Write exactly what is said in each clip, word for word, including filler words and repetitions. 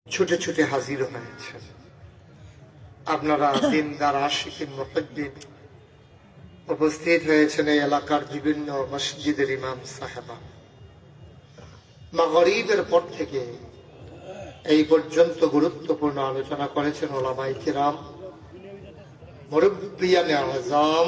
ছুটে ছুটে হাজির হয়েছেন। আপনারা দিনদার আশিকিন মুহিদ্দিন উপস্থিত হয়েছেন এই এলাকার বিভিন্ন মসজিদের ইমাম সাহেবা। মাগরিবের পর থেকে এই পর্যন্ত গুরুত্বপূর্ণ আলোচনা করেছেন ওলামায়ে কিরাম, মুরব্বিয়ানে আযম,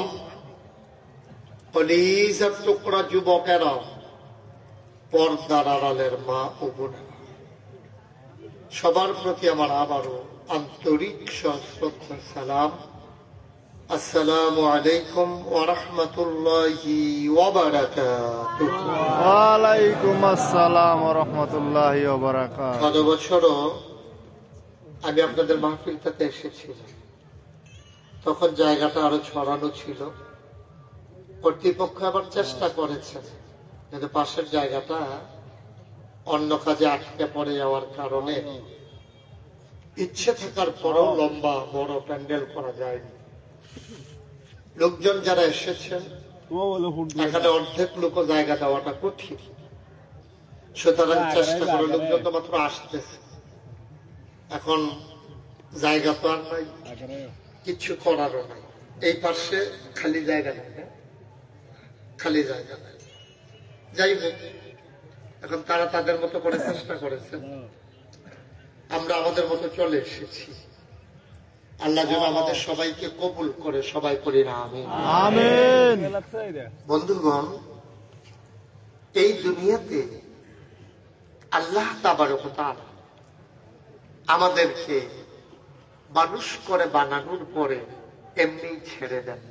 কলিজার টুকরা যুবকেরা, পর্দার আড়ালের মা ও বোনেরা, সবার প্রতি আমার আবারও আন্তরিক শ্রদ্ধা সালাম। আসসালামু আলাইকুম ওয়া রাহমাতুল্লাহি ওয়া বারাকাতুহু। ওয়া আলাইকুম আসসালাম ওয়া রাহমাতুল্লাহি ওয়া বারাকাতুহু। গত বছরও আমি আপনাদের মাহফিলটাতে এসেছিলাম, তখন জায়গাটা আরো ছড়ানো ছিল। কর্তৃপক্ষ আবার চেষ্টা করেছেন, কিন্তু পাশের জায়গাটা অন্য কাজে আটকে পড়ে যাওয়ার কারণে ইচ্ছে থাকার পরেও লম্বা বড় প্যান্ডেল করা যায়নি। লোকজন যারা এসেছেন এখানে অর্ধেক লোক জায়গা দেওয়াটা কঠিন, সুতরাং চেষ্টা করে লোকজন তো মাত্র আসতেছে। এখন জায়গা তো আর নাই, কিছু করারও নাই। এই পাশে খালি জায়গা নাই, খালি জায়গা নাই। যাই হোক, এখন তারা তাদের মতো করে চেষ্টা করেছেন, আমরা আমাদের মতো চলে এসেছি। আল্লাহ যেন আমাদের সবাইকে কবুল করে, সবাই করি না আমিন। আমিন। বন্ধুগণ, এই দুনিয়াতে আল্লাহ তাবারক ওয়া তাআলা আমাদেরকে মানুষ করে বানানোর পরে এমনি ছেড়ে দেন।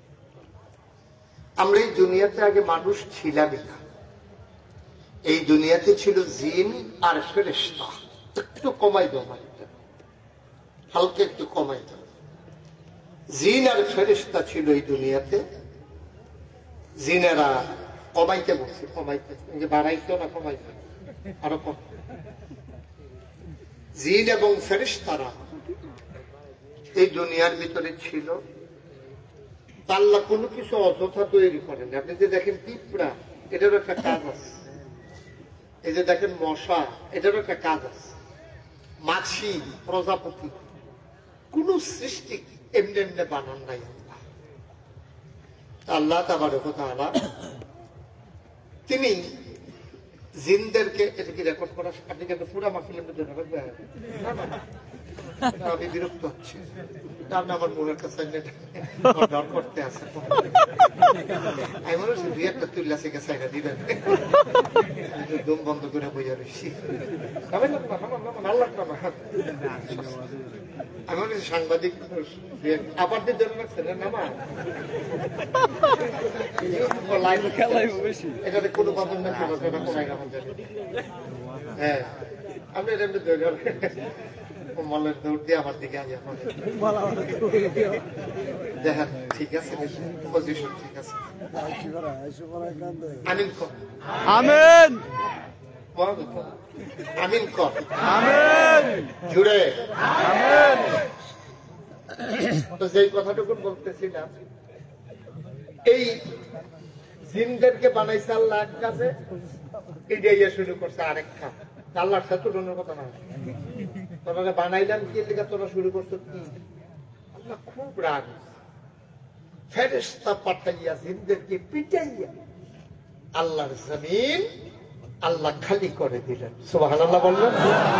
আমরা এই দুনিয়াতে আগে মানুষ ছিলামই না। এই দুনিয়াতে ছিল জিন আর ফেরেশতা। একটু কমাই দাও, হালকা একটু কমাই দাও। জিন আর ফেরেশতা ছিল এই দুনিয়াতে। জিনেরা কমাইতে বলছে, কমাইতে, বাড়াইতো না কমাইতে, আরো কম। জিন এবং ফেরেশতারা এই দুনিয়ার ভিতরে ছিল। আল্লাহ কোনো কিছু অযথা তৈরি করেন। আপনি যে দেখেন পিঁপড়া, এটারও একটা কাজ আছে। এই যে দেখেন মশা, এটারও একটা কাজ আছে। মাছি, প্রজাপতি, কোন সৃষ্টি এমনি এমনি বানান নাই আল্লাহ। আল্লাহ তাবারক ওয়া তাআলা তিনি জিনদেরকে, এটা কি রেকর্ড করা? আপনি কিন্তু পুরা মাহফিলের মধ্যে রাখবেন? না না, আমি বিরক্ত হচ্ছি। আপনি আমার মনের কাছে ডর করতে আছে। আমি মনে হচ্ছে দুই একটা তুল্লা থেকে সাইডা দিবেন, দম বন্ধ করে বইয়া রয়েছি। আমি মনে হচ্ছে সাংবাদিক আবার দিয়ে ধরে রাখছেন নামা, এটাতে কোনো পাবন না। হ্যাঁ, আপনি এটা মলের দৌড় দিয়ে আমার দিকে আগে দেখেন, ঠিক আছে, পজিশন ঠিক আছে। আমিন কর, আমিন, আমিন কর, আমিন, জুড়ে আমিন। তো যেই কথাটুকু বলতেছিলাম, এই জিনদেরকে বানাইছে আল্লাহ এক কাজে, এটা শুরু করছে আরেক কাজ। আল্লাহর সাথে তুলনার কথা না। তোরা বানাইলাম কি লেখা, তোরা শুরু করছো কি? আল্লাহ খুব রাগ, ফেরেশতা পাঠাইয়া জিনদেরকে পিটাইয়া আল্লাহর জমিন আল্লাহ খালি করে দিলেন। সুবহানাল্লাহ বললেন।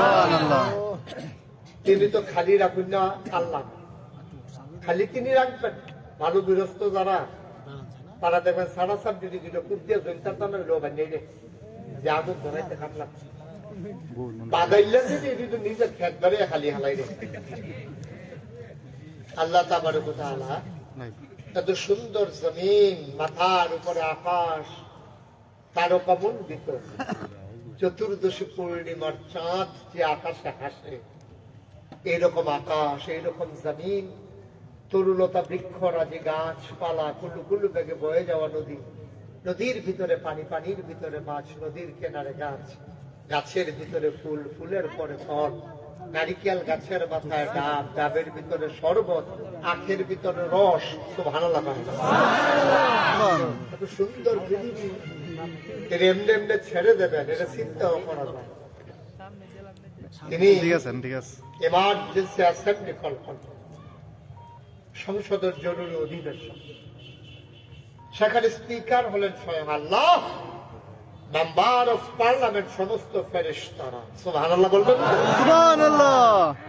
তিনি তো খালি রাখুন না, আল্লাহ খালি তিনি রাখবেন। ভালো গৃহস্থ যারা, তারা দেখবেন সারা সাপ যদি দিল কুপ দিয়ে জলতার দামে লো বানিয়ে রে, যে আগুন ধরাইতে খারাপ লাগছে, বাদাইলেন যদি নিজের খেত ধরে খালি হালাই রে। আল্লাহ তাবারক ওয়া তাআলা এত সুন্দর জমিন, মাথার উপরে আকাশ, তারকামণ্ডিত, চতুর্দশী পূর্ণিমার চাঁদ যে আকাশে হাসে, এইরকম আকাশ, এইরকম জমিন, তরুলতা, বৃক্ষরাজি, গাছপালা, কুলু কুলু বেগে বয়ে যাওয়া নদী, নদীর ভিতরে পানি, পানির ভিতরে মাছ, নদীর কিনারে গাছ, গাছের ভিতরে ফুল, ফুলের পরে ফল, নারিকেল গাছের মাথায় ডাব, ডাবের ভিতরে শরবত, আখের ভিতরে রস। সুবহানাল্লাহ। এত সুন্দর পৃথিবী, এমনি এমনি ছেড়ে দেবেন, এটা চিন্তাও করা যায়। তিনি ঠিক আছে ঠিক আছে এমার্জেন্সি অ্যাসেম্বলি কল করলেন, সংসদের জরুরি অধিবেশন। সেখানে স্পিকার হলেন স্বয়ং আল্লাহ, মেম্বার অফ পার্লামেন্ট সমস্ত ফেরেশতারা। সুবহানাল্লাহ বলবেন। সুবহানাল্লাহ।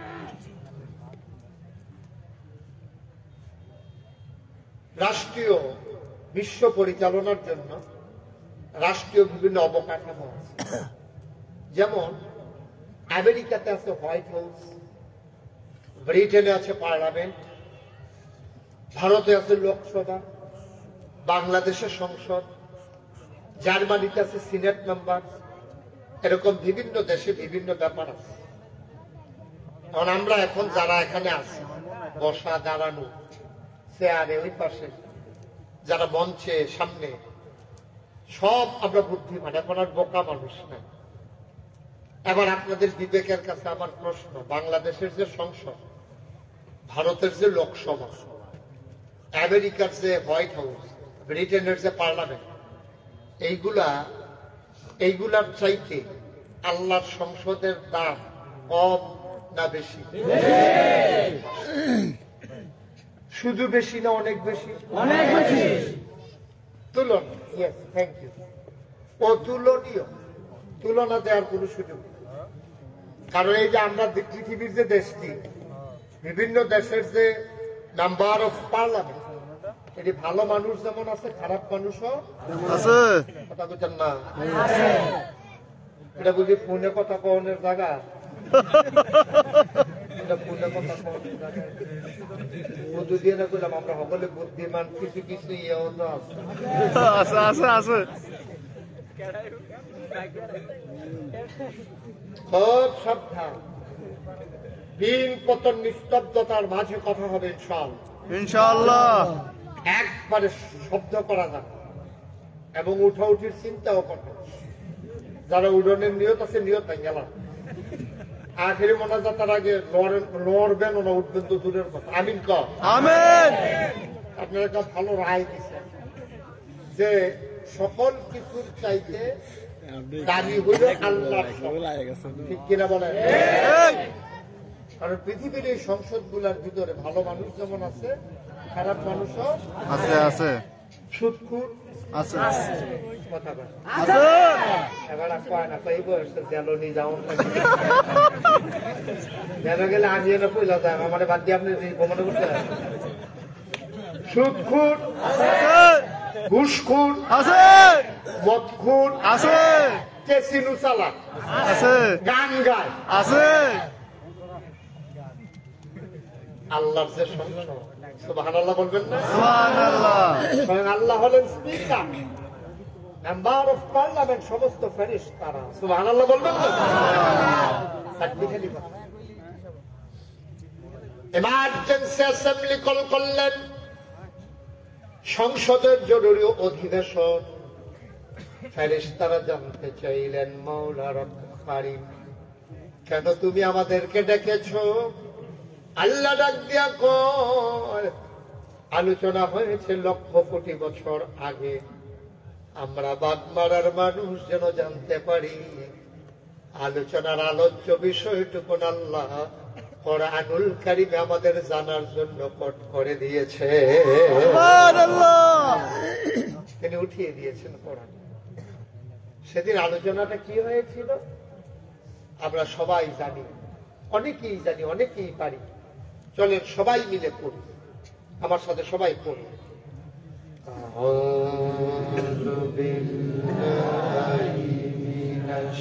রাষ্ট্রীয় বিশ্ব পরিচালনার জন্য রাষ্ট্রীয় বিভিন্ন অবকাঠামো আছে। যেমন আমেরিকাতে আছে হোয়াইট হাউস, ব্রিটেনে আছে পার্লামেন্ট, ভারতে আছে লোকসভা, বাংলাদেশে সংসদ, জার্মানিতে আছে সিনেট মেম্বার। এরকম বিভিন্ন দেশে বিভিন্ন ব্যাপার আছে। কারণ আমরা এখন যারা এখানে আছি, বসা দাঁড়ানো, চেয়ারে ওই পাশে, যারা মঞ্চে সামনে, সব আমরা বুদ্ধিমান, এখন আর বোকা মানুষ না। এবার আপনাদের বিবেকের কাছে আমার প্রশ্ন, বাংলাদেশের যে সংসদ, ভারতের যে লোকসভা, আমেরিকার যে হোয়াইট হাউস, ব্রিটেনের যে পার্লামেন্ট, এইগুলা এইগুলার চাইতে আল্লাহর সংসদের দাম কম না বেশি? শুধু বেশি না অনেক বেশি? অনেক বেশি। তুলন, ইয়েস, থ্যাংক ইউ। অতুলনীয়, তুলনা দেওয়ার কোন সুযোগ নেই। কারণ এই যে আমরা পৃথিবীর যে দেশটি, বিভিন্ন দেশের যে নাম্বার অফ পার্লামেন্ট, এটি ভালো মানুষ যেমন আছে, খারাপ মানুষও আছে। কথা বলছেন না? এটা বুঝি ফোনে কথা কনের জায়গা? এটা ফোনে কথা কনের জায়গা? বুদ্ধি দিয়ে না করলাম, আমরা সকলে বুদ্ধিমান, কিছু কিছু ইয়েও তো আছে। আছে আছে আছে। খুব সাবধান, দিন পতন নিস্তব্ধতার মাঝে কথা হবে ইনশাআল্লাহ। ইনশাআল্লাহ। একবারে শব্দ করা যাবে এবং উঠা উঠির চিন্তাও করতে। যারা উড়নের নিয়ত আছে, নিয়ত নাই গেলাম। আখেরি মোনাজাতের আগে লড়বেন না, উঠবেন তো দূরের কথা। আমিন কর। আমিন। আপনারা একটা ভালো রায় দিচ্ছেন যে সকল কিছুর চাইতে দাবি হইল আল্লাহ, ঠিক কিনা বলেন? কারণ পৃথিবীর এই সংসদ গুলার ভিতরে ভালো মানুষ যেমন আছে, খারাপ মানুষও আছে আছে। সুদখোর আছে কথা বলে। আছে। এবার কয় না কই বসে জ্বালনি যাও যেন গেলে আমি এনে কইলা যায় আমার বাদ দিয়ে আপনি ভ্রমণ করতে। সুদখোর আছে, ঘুষখোর আছে, মদখোর আছে, কেসিনো চালাক আছে, গান গায় আছে। আল্লাহর যে সংসদ, সুবহানাল্লাহ বলবেন না? সুবহানাল্লাহ। স্বয়ং আল্লাহ হলেন স্পিকার, মেম্বার অফ পার্লামেন্ট সমস্ত ফেরেশতারা। সুবহানাল্লাহ বলবেন না? এমার্জেন্সি অ্যাসেম্বলি কল করলেন, সংসদের জরুরি অধিবেশন। ফেরেশতারা জানতে চাইলেন, মাওলা রব্বুল কারীম, কেন তুমি আমাদেরকে ডেকেছো? আল্লাহ ডাক দিয়া কয়, আলোচনা হয়েছে লক্ষ কোটি বছর আগে, আমরা বাগমারার মানুষ যেন জানতে পারি আলোচনার আলোচ্য বিষয়টুকু আল্লাহ কোরআনুল কারীমে আমাদের জানার জন্য পট করে দিয়েছে। তিনি উঠিয়ে দিয়েছেন কোরআন। সেদিন আলোচনাটা কি হয়েছিল আমরা সবাই জানি, অনেকেই জানি, অনেকেই পারি। চলেন সবাই মিলে পড়ি, আমার সাথে সবাই পড়ি। আউযু বিল্লাহি মিনাশ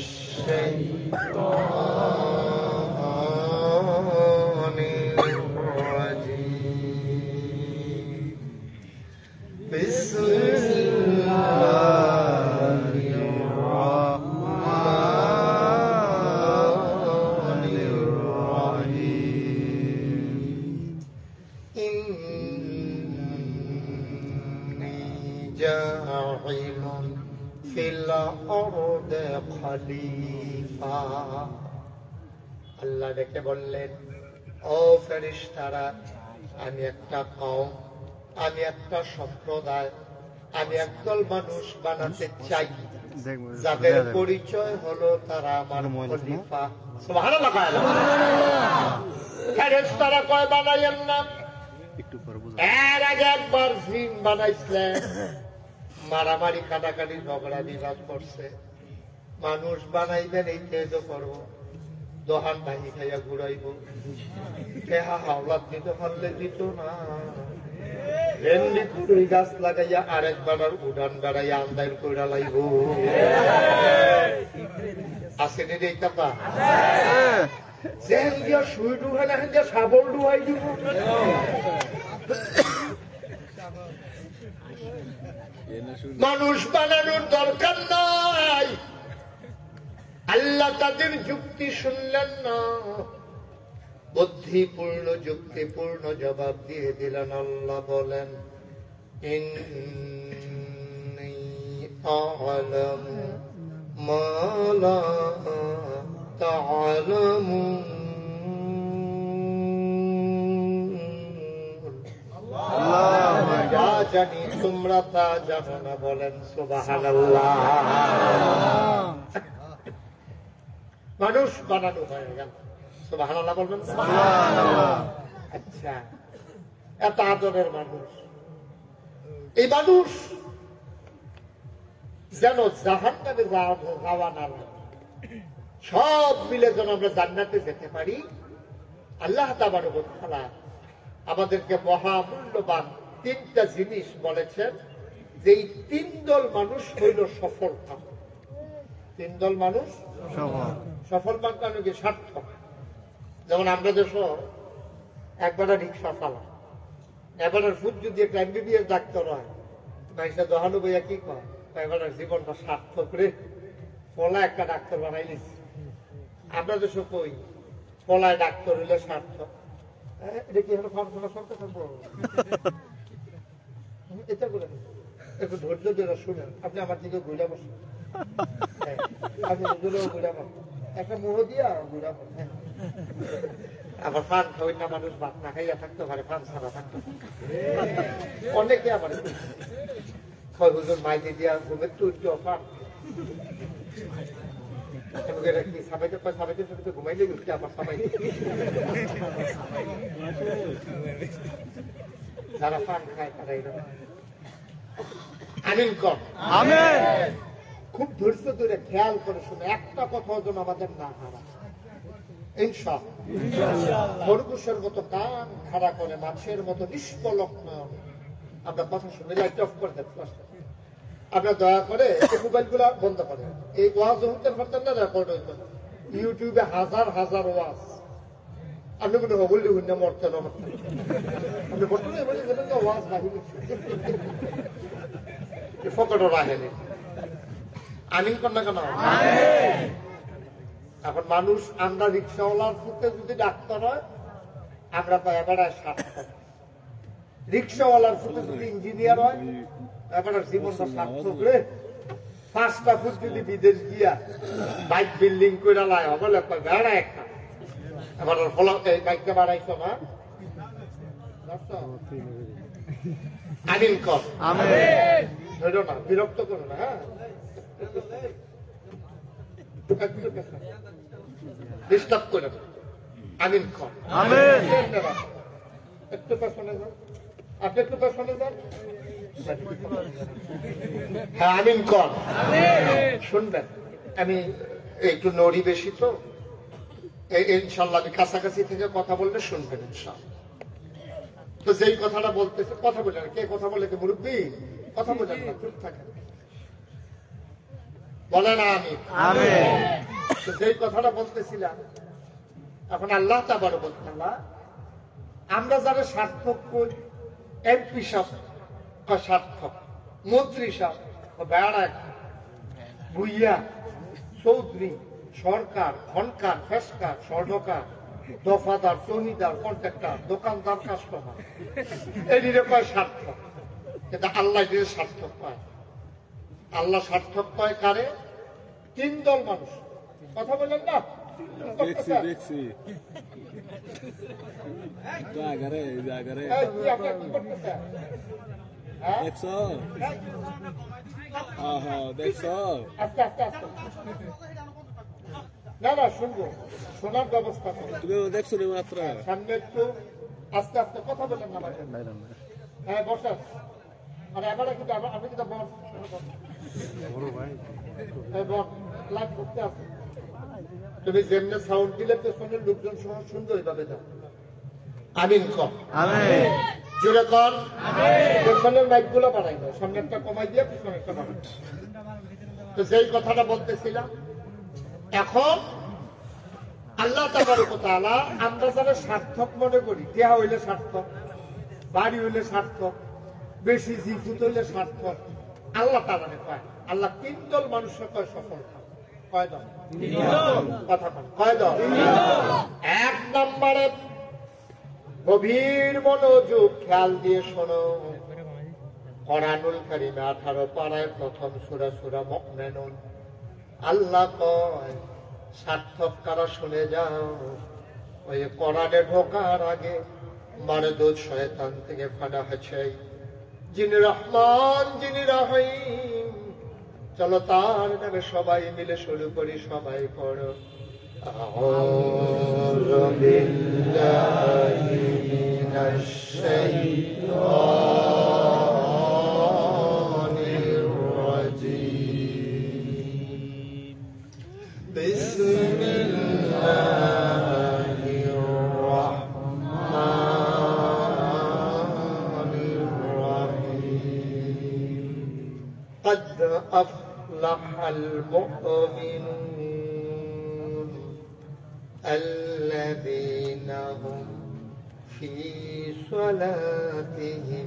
শাইতানির রাজীম। বিসমিল্লাহির রাহমানির রাহিম। ইন্নী জাইলুন ফিল আরদি খলিফা। আল্লাহ ডেকে বললেন, ও ফেরেশতারা, আমি একটা কওম, আমি একটা সম্প্রদায়, আমি একদল মানুষ বানাতে চাই। যাদের পরিচয় হলো তারা আমার খলিফা। সুবহানাল্লাহ। ফেরেশতারা কয় বানাইয়েন না। এর আগে একবার জিন বানাইছিলেন, মারামারি কাটাকাটি ঝগড়া বিবাদ করছে। মানুষ বানাইবেন এই তেজ করবো, দোহান ভাঙি খাইয়া ঘুরাইব, কেহা হাওলাত দিতে পারলে দিত না, ভেন্ডি পুরুই গাছ লাগাইয়া আরেক বাড়ার উড়ান বেড়াইয়া আন্দাইল কইরা লাইব। আসেনি রে কাপা যেন দিয়া শুই ডুহাই না, হেন দিয়া সাবল ডুহাই দিব। মানুষ বানানোর দরকার নাই। আল্লাহ তাদের যুক্তি শুনলেন না, বুদ্ধিপূর্ণ যুক্তিপূর্ণ জবাব দিয়ে দিলেন। আল্লাহ বলেন, ইন্নী আ'লামু মা লা তা'লামুন। যা জানি তোমরা তা জানো না। বলেন সুবহানাল্লাহ। মানুষ বানানো হয়ে গেল। সুবহানাল্লাহ বলবেন। আচ্ছা, এত আদরের মানুষ, এই মানুষ যেন জাহান্নামে যাওয়া না লাগে, সব মিলে যেন আমরা জান্নাতে যেতে পারি। আল্লাহ তাবারক ওয়া তাআলা আমাদেরকে মহামূল্যবান তিনটা জিনিস বলেছেন, যে এই তিন দল মানুষ হইল সফল। তিন দল মানুষ সফল মানে কি? সার্থক। যেমন আমরা দেশ একবার রিক্সা চালা, এবার ফুট যদি একটা এমবিবিএস ডাক্তার হয়, মাইসা দহানু বইয়া কি কয়, এবার জীবনটা সার্থক রে, পলা একটা ডাক্তার বানাই নিচ্ছি। আমরা দেশ কই পলায় ডাক্তার হইলে সার্থক। এটা কি হলো? সরকার থাকবো এটা বলে একটু ধৈর্য ধরে শুনেন। আপনি আমার দিকে ঘুরে বসেন, আপনি ঘুরে বসেন, একটা মোহ দিয়া ঘুরে বসেন। আবার পান খাওয়াই না, মানুষ ভাত না খাইয়া থাকতে পারে, পান ছাড়া থাকতে অনেকে আবার ছয় হুজুর মাইকে দিয়া ঘুমের টুর পান সাবাইতে সাবাইতে সাবাইতে ঘুমাইলে উঠতে আবার সবাই যারা পান খায় তারা এরকম। আমিন কর। আমিন। খুব ধৈর্য ধরে খেয়াল করে শুনে, একটা কথা যেন আমাদের না হারা। ইনশাআল্লাহ খরগোশের মতো কান খাড়া করে, মাছের মতো নিষ্কলঙ্ক আমরা কথা শুনে লাইট অফ করে দেন। আপনার দয়া করে মোবাইল গুলা বন্ধ করেন। এই ওয়াজ হতে পারতেন না, রেকর্ড হইত না। ইউটিউবে হাজার হাজার ওয়াজ, আপনি কোনো বললে হইনা মরতেন, আপনি বর্তমানে বলে দেবেন না ওয়াজ বাহিনী ফকট রাহেনি। আমিন কর না কেন? এখন মানুষ, আমরা রিক্সাওয়ালার ফুটে যদি ডাক্তার হয়, আমরা তো এবারে সার্থক। রিক্সাওয়ালার ফুটে যদি ইঞ্জিনিয়ার হয়, এবার জীবনটা সার্থক রে। পাঁচটা ফুট যদি বিদেশ গিয়া বাইক বিল্ডিং করে লাই হবে, বেড়া একটা এবার বাইকটা বাড়াইছো না। আমিন কর। ধরো না, বিরক্ত করো না। হ্যাঁ, ডিস্টার্ব করে না। আমিন কর। একটু পেছনে যান, আপনি একটু পেছনে যান। হ্যাঁ, আমিন কর। শুনবেন, আমি একটু নড়ি বেশি তো, ইনশাল্লাহ আমি কাছাকাছি থেকে কথা বললে শুনবেন ইনশাল্লাহ। তো যেই কথাটা বলতেছে, কথা বলেন। কে কথা বলে? কে মুরব্বী? কথা বলেন না, চুপ থাকেন, বলে না আমি। তো যেই কথাটা বলতেছিলাম, এখন আল্লাহ তাবারক ওয়া তাআলা আমরা যারা সার্থক করি, এমপি সাহেব সার্থক, মন্ত্রী সাহেব বেড়া, ভুইয়া, চৌধুরী, সরকার, ঘনকার, ফেসকার, স্বর্ণকার, দফাদার, জমিদার, কন্ট্রাক্টর, দোকানদার, কাস্টমার, এইরকম সার্থক। কিন্তু আল্লাহ যে সার্থক পায়, আল্লাহ সার্থক পায় কারে? তিন দল মানুষ। কথা বলেন না? দেখছো আহা দেখছো আস্তে আস্তে আস্তে না না শুনবো শোনার ব্যবস্থা করো তুমি দেখছো রে মাত্র সামনে একটু আস্তে আস্তে কথা বলেন না ভাই হ্যাঁ বসেন মানে এবারে কিন্তু আমি কিন্তু বস বস লাইভ করতে আসো তুমি যেমনি সাউন্ড দিলে পেছনের লোকজন সহ সুন্দর এইভাবে দাও আমিন কর আমিন জোরে কর পেছনের মাইক গুলো বাড়াই দাও সামনেরটা কমাই দিয়ে পিছনেরটা বাড়াই তো যেই কথাটা বলতেছিলাম এখন আল্লাহ তাবারক ওয়া তাআলা আমরা যারা সার্থক মনে করি দেহা হইলে সার্থক বাড়ি হইলে সার্থক বেশি জিজুত হইলে সার্থক আল্লাহ তাআলা কয় আল্লাহ তিন দল মানুষের কয় সফল কয় দল কথা কন কয় দল এক নম্বরে গভীর মনোযোগ খেয়াল দিয়ে শোনো কোরআনুল কারীমে আঠারো পারায় প্রথম সূরা সূরা মুমিনুন আল্লাহ কয় সার্থক কারা শুনে যাও ওই কোরআনে ঢোকার আগে মারদুদ শয়তান থেকে ফানা হয়েছে যিনি রহমান যিনি রহিম চলো তার নামে সবাই মিলে শুরু করি সবাই পড়ো আউযু বিল্লাহি মিনাশ শাইতানির রাজীম বিসমিল্লাহির রাহমানির রাহিম قد أفلح المؤمنون الذين هم في صلاتهم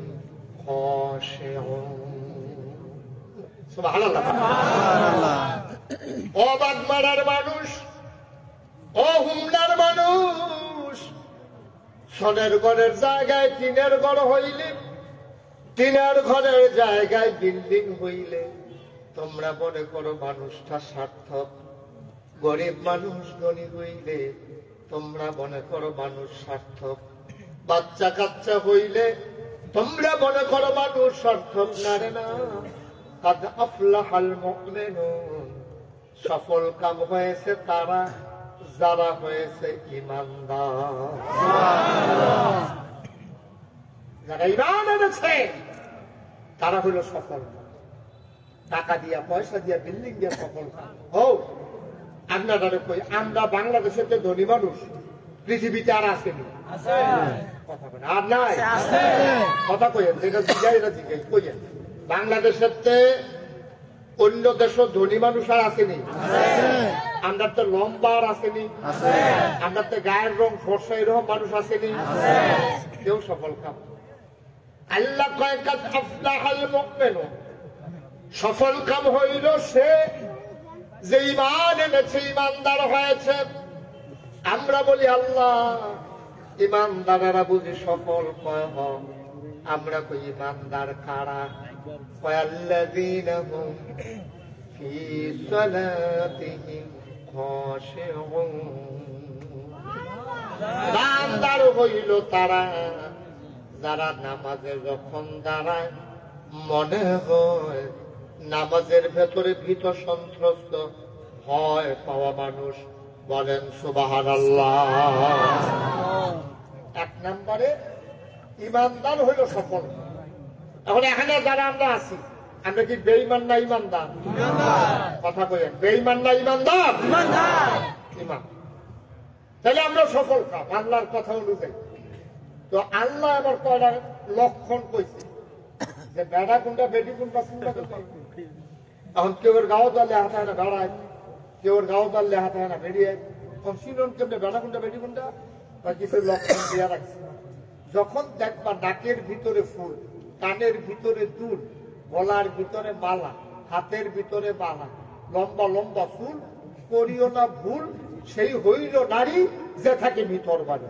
خاشعون سبحان الله ও বাগমারার মানুষ ও হুমনার মানুষ সোনের ঘরের জায়গায় টিনের ঘর হইলে টিনের ঘরের জায়গায় বিল্ডিং হইলে তোমরা মনে করো মানুষটা সার্থক গরিব মানুষ ধনী হইলে তোমরা মনে করো মানুষ সার্থক বাচ্চা কাচ্চা হইলে তোমরা মনে করো মানুষ সার্থক না রে না কাদ আফলাহাল মুমিনুন সফল কাম হয়েছে তারা যারা হয়েছে ঈমানদার যারা ঈমান এনেছে তারা হলো সফল টাকা দিয়া পয়সা দিয়া বিল্ডিং দিয়া সফল ও আপনারা কই আমরা বাংলাদেশের যে ধনী মানুষ পৃথিবীতে আর আসেনি কথা বলে আর নাই কথা কইেন যেটা জিজ্ঞাই এটা জিজ্ঞাই কইেন বাংলাদেশের অন্য দেশ ধনী মানুষ আর আসেনি আমরা তো লম্বা আর আসেনি আমরা তো গায়ের রং ফর্সা এরকম মানুষ আসেনি কেউ সফল কাম আল্লাহ কয় কাদ আফলাহাল মুমিনুন সফল কাম হইল সে যে ঈমান এনেছে ঈমানদার হয়েছে আমরা বলি আল্লাহ ঈমানদারেরা বুঝি সফল কয় হ আমরা কই ঈমানদার কারা কয় আল্লাযীনা হুম ফি সালাতিহিম খাশিউন ঈমানদার হইল তারা যারা নামাজে যখন দাঁড়ায় মনে হয় নামাজের ভেতরে ভীত সন্ত্রস্ত ভয় পাওয়া মানুষ বলেন সুবহানাল্লাহ এক নম্বরে ঈমানদার হইল সফল এখন এখানে যারা আমরা আছি আমরা কি বেঈমান না ঈমানদার কথা কইেন বেঈমান না ঈমানদার ঈমান তাহলে আমরা সফল কাম আল্লাহর কথা অনুযায়ী তো আল্লাহ আমার কয়টা লক্ষণ কইছে যে বেড়া কোনটা বেটি কোনটা চিন্তা করতে এখন কেউ গাও দালে হাতে না বেড়ায় কেউ গাও দালে হাতে না বেরিয়ে তখন চিনন কেমনে বেড়া কোনটা বেটি কোনটা বা কিছু লক্ষণ দিয়া রাখছে যখন দেখবা নাকের ভিতরে ফুল কানের ভিতরে দুল গলার ভিতরে মালা হাতের ভিতরে মালা লম্বা লম্বা ফুল করিও না ভুল সেই হইল নারী যে থাকে ভিতর বাড়ি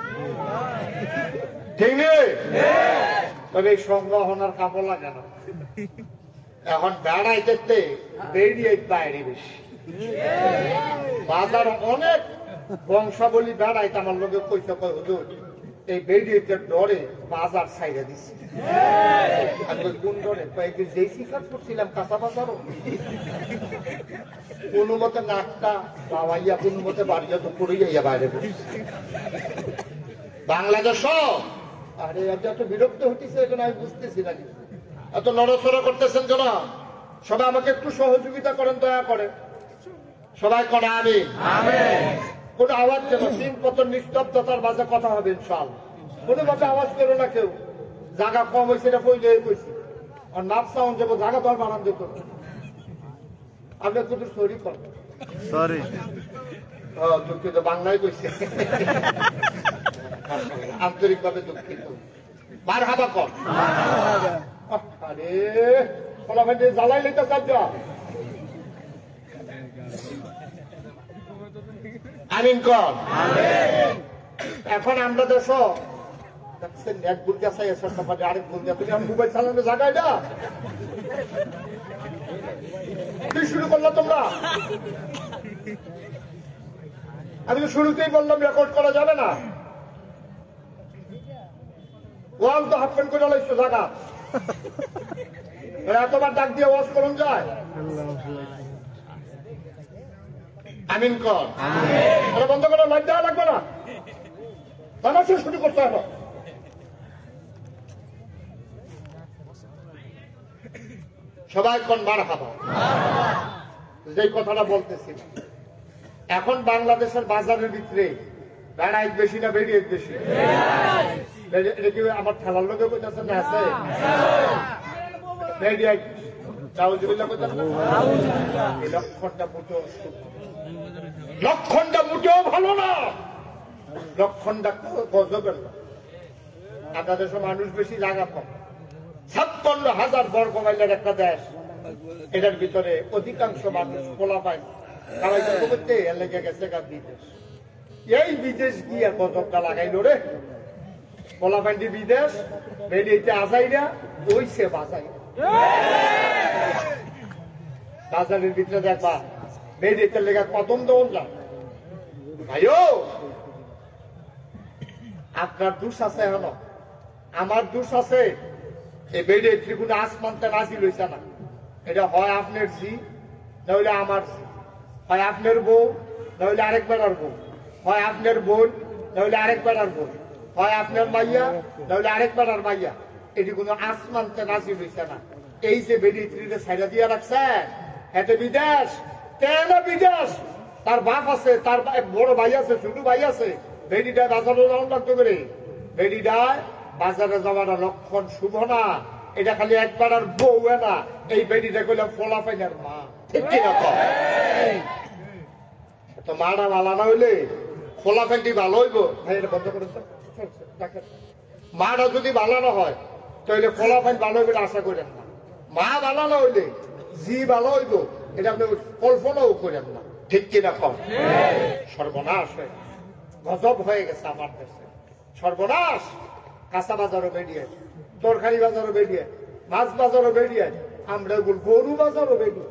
ঠিক নেই তবে এই সংজ্ঞা হনার কাপড় লাগে না এখন বেড়াই দেখতে বেরিয়ে বাইরে বেশি বাজার অনেক বংশাবলী বেড়াইতে আমার লোকে পয়সা কয় হুজুর এই বেরিয়েতে ডরে বাজার ছাইড়া দিচ্ছে। আমি কোন ডরে কয়েকদিন যেই শিকার করছিলাম কাঁচা বাজারও কোন মতে নাকটা বাবাইয়া কোন মতে বাড়িয়া তো পড়িয়া বাইরে বাংলাদেশ। আরে এত বিরক্ত হতেছে এখন আমি বুঝতেছি না, এত নড়াচড়া করতেছেন কেন? সবাই আমাকে একটু সহযোগিতা করেন, দয়া করে সবাই করে আমি কোন আওয়াজ কেন? তিন পতন নিস্তব্ধতার মাঝে কথা হবে ইনশাআল্লাহ। কোনো মাঝে আওয়াজ করো না কেউ। জায়গা কম হয়েছে এটা পইলে কইছি, আর নাচ সাউন্ড যাবো জায়গা তো আর বানান দিত। আপনি একটু সরি করেন, সরি দুঃখিত, বাংলায় কইছে, আন্তরিক ভাবে দুঃখিত। বার হাবা কর। আরে ফলাফল জ্বালাই লেগে যা। আমিন কর। এখন আমরা দেশ দেখছেন এক ভুল চাই আরেক ভুল তুমি আমি মোবাইল চালানো জায়গায় না কি শুরু করলো তোমরা? আমি তো শুরুতেই বললাম রেকর্ড করা যাবে না। ওয়াল তো হাফ প্যান্ট করে লাইছো জায়গা, এতবার ডাক দিয়ে ওয়াজ করুন যায়। আমিন কর। এটা বন্ধ করে লাইট দেওয়া লাগবে না, তামাশা শুরু করতে হবে। সবাই কোন বার খাবা যে কথাটা বলতেছি। এখন বাংলাদেশের বাজারের ভিতরে বেড়াই বেশি না বেরিয়ে বেশি? এটা কি আমার ঠেলার লোকে কইতেছে না? আছে লক্ষণটা মুঠো লক্ষণটা মুঠেও ভালো না, লক্ষণটা গজবের না। আপনার দেশে মানুষ বেশি, জায়গা কম। ছাপ্পান্ন হাজার বর্গ মাইলের একটা দেশ, এটার ভিতরে অধিকাংশ মানুষ খোলা পায় না। তারা করতে লেগে গেছে বিদেশ। এই বিদেশ গিয়ে গজবটা লাগাইল রে। খোলা পাইনি বিদেশ, বেরিয়েছে আসাইরা ওইছে বাজাই বাজারের ভিতরে দেখবা বেরিয়েছে লেগে কদম দেওয়া যায়। ভাইও আপনার দোষ আছে, এখনো আমার দোষ আছে। এই বেড়ে ত্রিগুণে আসমানটা নাজিল হইছে না। এটা হয় আপনার জি, নইলে আমার জি, হয় আপনার বউ নইলে আরেক বেড়ার বউ, হয় আপনার বোন নইলে আরেক বেড়ার বোন, হয় আপনার মাইয়া নইলে আরেক বেড়ার মাইয়া। এটি কোনো আসমানটা নাজিল হইছে না। এই যে বেড়ে ত্রিটা ছাইড়া দিয়ে রাখছে, এতে বিদেশ কেন? বিদেশ তার বাপ আছে, তার বড় ভাই আছে, ছোট ভাই আছে। বেড়িটা বাজারে যাওয়ার লাগতো করে, বেড়িটায় বাজারে যাওয়ার লক্ষণ শুভ না। এটা খালি একবার আর বউ না, এই বেড়িটা কইলাম ফলা পাইনার মা। ঠিক কিনা? তো মাটা ভালো না হইলে ফলা ফেন্টি ভালো হইব। ভাই এটা বন্ধ করে মাটা যদি ভালো না হয় তাহলে ফলা ফাইন ভালো হইবে আশা করেন না। মা ভালো না হইলে জি ভালো হইব এটা আপনি কল্পনাও করেন না। ঠিক কিনা? কম সর্বনাশ হয়ে গজব হয়ে গেছে আমার দেশে, সর্বনাশ। কাঁচা বাজারও বেরিয়ে, তরকারি বাজারও বেরিয়ে, মাছ বাজারও বেরিয়ে, আমরা গরু বাজারও বেরিয়ে।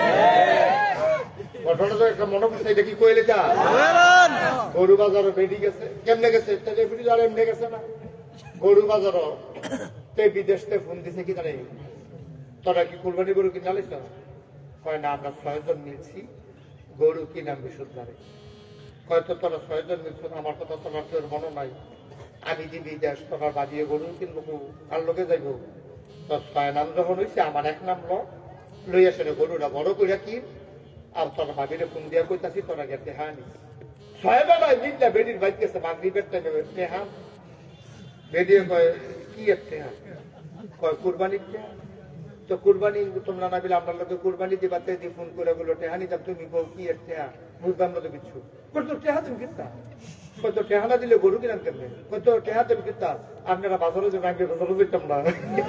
ঘটনা তো একটা মনে করছে, এটা কি কইলে তা গরু বাজারও বেরিয়ে গেছে। কেমনে গেছে? এমনি গেছে না। গরু বাজারও বিদেশ থেকে ফোন দিছে কি জানে, তোরা কি কুরবানি গরু কিনা লিস? কয় না, আমরা ছয়জন মিলছি গরু কিনা বিশুদ্ধারে। হয়তো তোরা ছয়জন মিলছ, আমার কথা তোমার তোর মনে নাই। আমি যে বিদেশ তোমার বাজিয়ে গরু কিনবো, কার লোকে যাইব? তোর ছয় নাম যখন হয়েছে, আমার এক নাম ল লই আসে গরুটা বড় করিয়া কি। আর তোর ভাবিরে ফোন দিয়া কইতাছি তোরা গেছে হ্যাঁ নি ছয় বেলায় মিটলা বেডির বাইক গেছে মাগরিবের টাইমে হ্যাঁ বেরিয়ে কয় কি একটা কয় কুরবানির তো কুরবানি তোমরা না বলে আপনার লোকে কুরবানি দিবাতে দিয়ে ফোন করে বলো টেহানি যাব তুমি বউ কি একটা বুঝলাম না তো কিছু তো টেহা তুমি কিনতা কত টেহানা দিলে গরু কিনাম কেমনে কত টেহা তুমি কিনতা আপনারা বাজারে যে ব্যাংকে বাজারে যেতাম না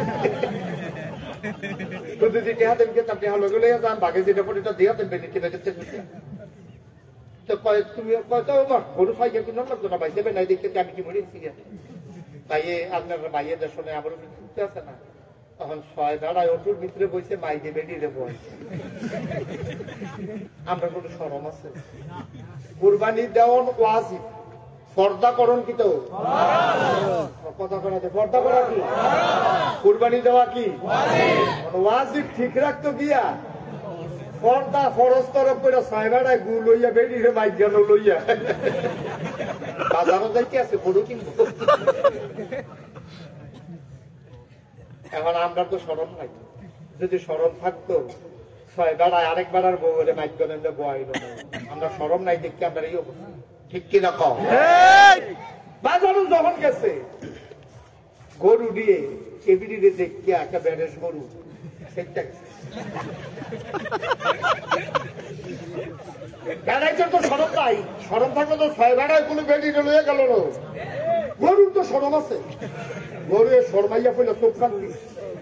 যদি টেহা তুমি কিনতাম টেহা লগে লইয়া যান বাঘে যেটা পড়ে দিয়া দেন বেনি কিনে যেতে তো কয় তুমি কত গরু ফাইকে কিনাম লাগতো না ভাই দেবে নাই দেখতে আমি কি মরেছি ভাইয়ে আপনার ভাইয়ের দর্শনে আমারও কিছু আছে না তখন ছয় দাঁড়ায় অটুর ভিতরে বসে মাই দেবে নিয়ে বই আমরা কোনো সরম আছে কুরবানি দেওয়ান ওয়াজিব পর্দাকরণ কি তো কথা করা পর্দা করা কি কুরবানি দেওয়া কি ওয়াজিব ঠিক রাখতো গিয়া পর্দা ফরজ তরফ করে সাইবারায় গু লইয়া বেরিয়ে মাইক গেল লইয়া বাজারও যাইতে আছে গরু কিনবো। এখন আমরা তো স্মরণ নাই, যদি স্মরণ থাকতো ছয় বেড়ায় আরেক বেড়ার বউ বলে মাইক গেলেন বয়াইল আমরা স্মরণ নাই দেখি আমরা এই অবস্থা ঠিক কিনা কম। বাজারও যখন গেছে গরু দিয়ে এবিডি দেখিয়া একটা ব্যারেজ গরু সেটা বেড়াইছে তো সরম নাই, সরম থাকলে তো ছয় বেড়ায় কোনো বেড়ি লইয়া গেল না। গরুর তো সরম আছে, গরু শরমাইয়া পড়লে চোখ ফাঁক দিস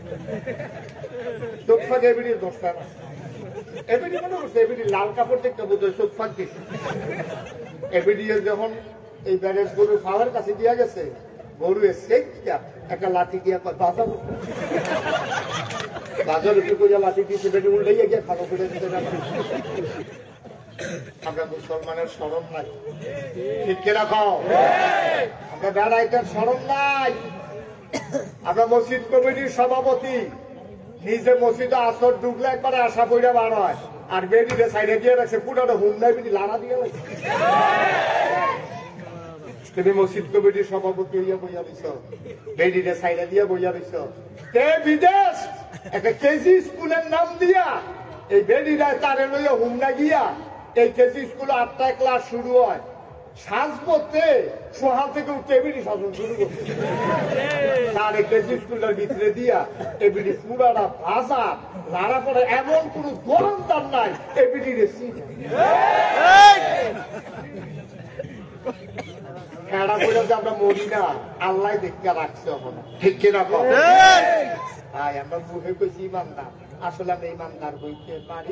চোখ ফাঁক এবিডির দশটা না এবিডি মনে করছে এবিডি লাল কাপড় দেখতে বোধ হয় চোখ ফাঁক দিস। এবিডি যখন এই ব্যারেজ গরু ফাওয়ার কাছে দিয়া গেছে গরু এসে একটা লাঠি দিয়া বাজার বাজার উঠে কইয়া লাঠি দিয়েছে বেটি উল্টাইয়া গিয়ে খালো করে দিতে যাচ্ছি। আমরা মুসলমানের স্মরণ নাই ঠিক কিনা খাও, আমরা বেড়াইটার স্মরণ নাই। আমরা মসজিদ কমিটির সভাপতি নিজে মসজিদে আসর ঢুকলে একবারে আশা পইরা বার হয় আর বেরিয়ে সাইডে দিয়ে রাখছে পুরোটা হুম নাই বেটি লাড়া দিয়ে রাখছে। তুমি মসজিদ কমিটির সভাপতি হইয়া বইয়া দিছ বেরিয়ে সাইডে দিয়ে বইয়া দিছ বিদেশ একটা কেজি স্কুলের নাম দিয়া এই বেরিয়ে তারে লইয়া হুমনা গিয়া এই কেজি স্কুলে আটটায় ক্লাস শুরু হয় সাজ পড়তে সকাল থেকে টেবিলি শাসন শুরু করছে তার এই কেজি স্কুলের ভিতরে দিয়া এবিডি পুরাটা ভাষা লাড়া পড়ে এমন কোন দোকানদার নাই এবিডি রেসি খেড়া করে যে আমরা মরি না আল্লাহ দেখতে রাখছে ঠিক কিনা তাই আমরা মুখে কইছি ইমানদার আসলে আমরা ইমানদার হইতে পারি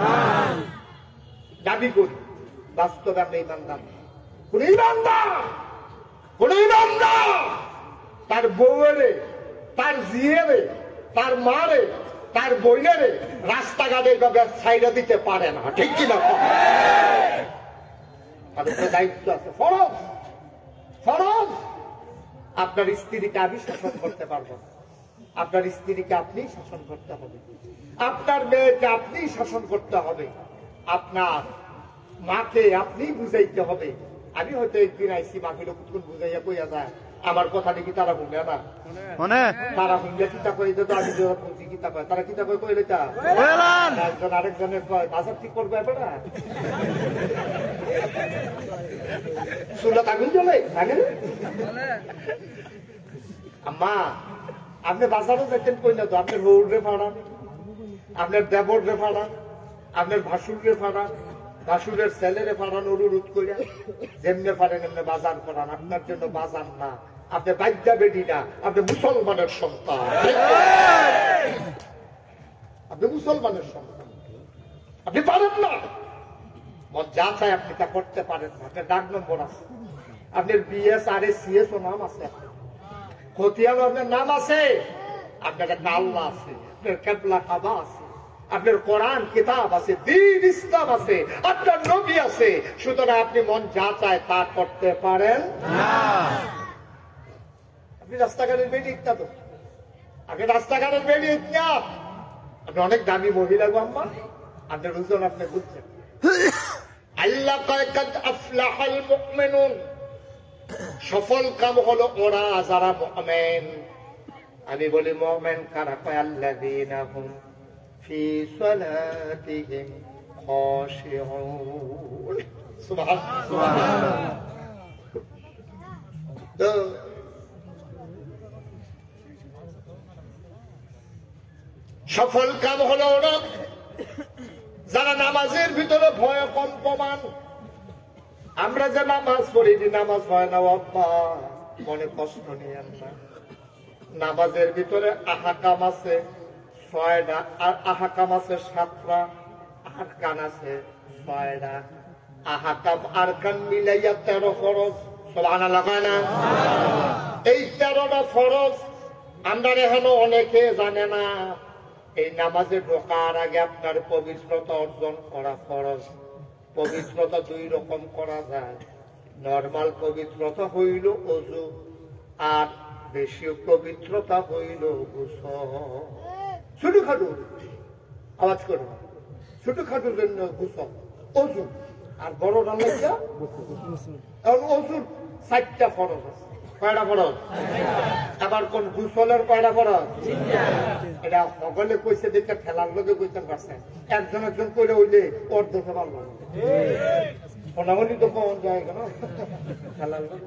দাবি করি বাস্তবে আমরা ইমানদার কোন ইমানদার কোন ইমানদার তার বউরে তার জিয়েরে তার মারে তার বইনেরে রাস্তাঘাটে ছাইড়া দিতে পারে না ঠিক কিনা তাদের দায়িত্ব আছে ফরজ ফরজ। আপনার স্ত্রীকে আমি শাসন করতে পারবো, আপনার স্ত্রীকে আপনি শাসন করতে হবে, আপনার মেয়েকে আপনি শাসন করতে হবে, আপনার মাকে আপনি বুঝাইতে হবে। আমি হয়তো একদিন আইসি মাকে লোকক্ষণ বুঝাইয়া কইয়া যায় আমার কথা দেখি তারা শুনে না তারা শুনলে কিতা কই তো আমি বলছি কিতা কয় তারা কিতা কয় কইলে তা একজন আরেকজনের কয় বাজার ঠিক করবো এবার চুলাত আগুন জ্বলে আগে আম্মা আপনি বাজারও যেতেন কই না তো আপনার রৌড়ে ফাড়ান আপনার দেবর রে ফাড়ান আপনার ভাসুর রে ফাড়ান ভাসুরের ছেলেরে ফাড়ান অনুরোধ করিয়া যেমনে পারেন এমনি বাজার করান আপনার জন্য বাজার না আপনি বাদ্যা বেডি না আপনি মুসলমানের সন্তান আপনি মুসলমানের সন্তান আপনি পারেন না যা চাই আপনি তা করতে পারেন না আপনার ডাক নম্বর আছে আপনার বিএস আর এস সিএস ও নাম আছে খতিয়ান আপনার নাম আছে আপনার একটা আল্লাহ আছে আপনার কেবলা কাবা আছে আপনার কোরআন কিতাব আছে দ্বীন ইসলাম আছে আপনার নবী আছে সুতরাং আপনি মন যা চায় তা করতে পারেন না। আপনি রাস্তাঘাটের বেরিয়ে ইত্যা তো আপনি রাস্তাঘাটের বেরিয়ে ইত্যা আপনি অনেক দামি মহিলা গো আম্মা আপনার ওজন আপনি বুঝছেন আল্লাহ কয় কাদ আফলাহাল মুমিনুন সফল কাম হলো ওরা যারা মুমিন। আমি বলি মুমিন কারা কয় আল্লাযীনা হুম ফি সালাতিহিম খাশিউন সুবহানাল্লাহ। তো সফল কাম হলো ওরা যারা নামাজের ভিতরে ভয় কম প্রমাণ। আমরা যে নামাজ পড়ি যে নামাজ হয় না আব্বা মনে কষ্ট নিয়েন না নামাজের ভিতরে আহাকাম আছে ছয়টা আর আহাকাম আছে সাতটা আরকান আছে ছয়টা আহাকাম আরকান মিলাইয়া তেরো ফরজ সুবহানাল্লাহ না এই তেরোটা ফরজ আমরা এখনো অনেকে জানে না। এই নামাজে ঢোকার আগে আপনার পবিত্রতা অর্জন করা ফরজ। পবিত্রতা দুই রকম করা যায় নর্মাল পবিত্রতা হইল অজু, আর বেশি পবিত্রতা হইল গোসল। ছোটখাটো আওয়াজ করো, ছোটখাটোর জন্য গোসল অজু, আর বড় রান্না অজুর চারটা ফরজ আছে। কয়টা ফরজ? আবার কোন গোসলের কয়টা ফরজ? এটা সকলে কইছে দেখে খেলার লোকে কইতেন পারছেন, একজন একজন করে হইলে ওর দেখে পারবো না। সোনামণি তো কখন যায় কেন খেলার লোকে,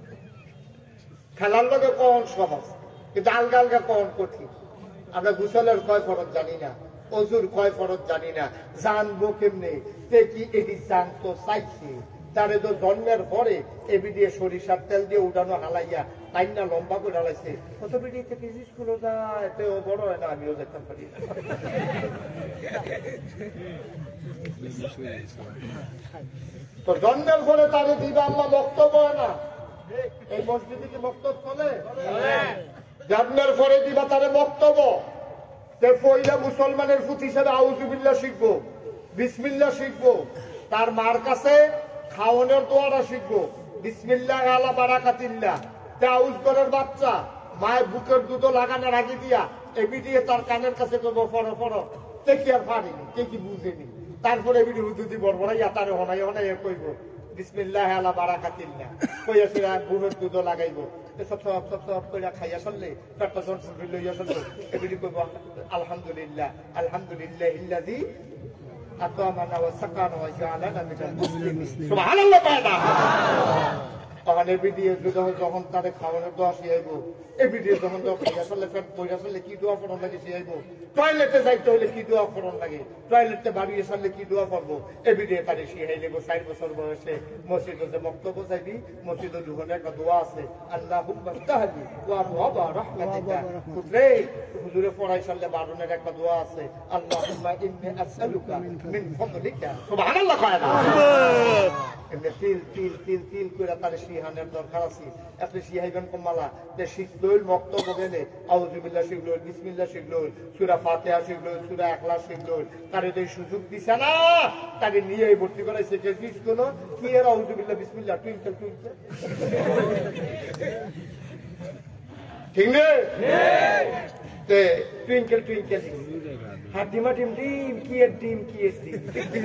খেলার লোকে কখন সহজ, কিন্তু আলগা আলগা কখন কঠিন। আমরা গোসলের কয় ফরজ জানি না, অজুর কয় ফরজ জানি না, জানবো কেমনে? কি এটি জানতো চাইছে, তারে তো জন্মের পরে এবি দিয়ে সরিষার তেল দিয়ে উঠানো হালাইয়া তাই না লম্বা করে হালাইছে। কত বিড়ি থেকে স্কুল যায়, ও বড় হয় না, আমিও দেখতে পারি। তো জন্মের পরে তারে দিবা আল্লাহ বক্তব্য হয় না। এই মসজিদে কি বক্তব্য চলে? জন্মের পরে দিবা তারে বক্তব্য। পয়লা মুসলমানের ফুট হিসেবে আউযুবিল্লাহ শিখবো, বিসমিল্লাহ শিখবো, তার মার কাছে খাওয়ানোর দোয়াটা শিখবো, বিসমিল্লাহ আলা বারাকাতিল্লাহ। আউজ করার বাচ্চা মায়ের বুকের দুধ লাগানোর আগে দিয়া এবি দিয়ে তার কানের কাছে করবো ফরো ফরো, কে কি আর পারিনি, কে কি বুঝেনি। তারপরে এবিডি হুদুদি বড়বড়াইয়া তারে হনাই হনাইয়া কইব বিসমিল্লাহ আলা বারাকাতিল্লাহ, কইয়া সেরা বুকের দুধ লাগাইবো। খাইয়া চললে পেটটা যন্ত্র লইয়া চলবো, এবিডি কইব আলহামদুলিল্লাহ আলহামদুলিল্লাহ ইল্লাযী আতামানা ওয়া সাকানা ওয়া জাআলানা মিনাল মুসলিমিন। সুবহানাল্লাহ। পায়না তখন এবিডি যখন তারে খাওয়ানোর দোয়া শিখাইব, এবিডি যখন খাইয়া চললে পেট বইয়া চললে কি দোয়া পড়ন লাগে শিখাইব, টয়লেটে যাইতে হলে কি দোয়া পড়ন লাগে, টয়লেটে বাড়িয়ে চললে কি দোয়া পড়বো, এবিডি তারে শিখাই নেবো। চার বছর বয়সে মসজিদে যে বক্তব্য চাইবি, মসজিদে ঢুকনে একটা দোয়া আছে, আল্লাহুম্মা ইফতাহলি ওয়া আবওয়াবা রাহমাতিকা। পুত্রে হুজুরে পড়াই চললে বারুনের একটা দোয়া আছে, আল্লাহুম্মা ইন্নী আসআলুকা মিন ফাদলিকা। সুবহানাল্লাহ। কয় না এমনি তিল তিল তিল তিল করে তার শিহানের দরকার আছে। আপনি শিহাইবেন কমালা যে শিখল বক্তব্য গেলে আউযুবিল্লাহ শিখল, বিসমিল্লাহ শিখল, সূরা ফাতিহা শিখল, সূরা ইখলাস শিখল। তারে যে সুযোগ দিছে না, তাকে নিয়ে ভর্তি করাইছে যে স্কুল কি এর আউযুবিল্লাহ বিসমিল্লাহ টুইঙ্কেল টুইঙ্কেল, ঠিক না? টুইঙ্কেল টুইঙ্কেল হাত ডিমা ডিম ডিম কি এর ডিম কি এর ডিম,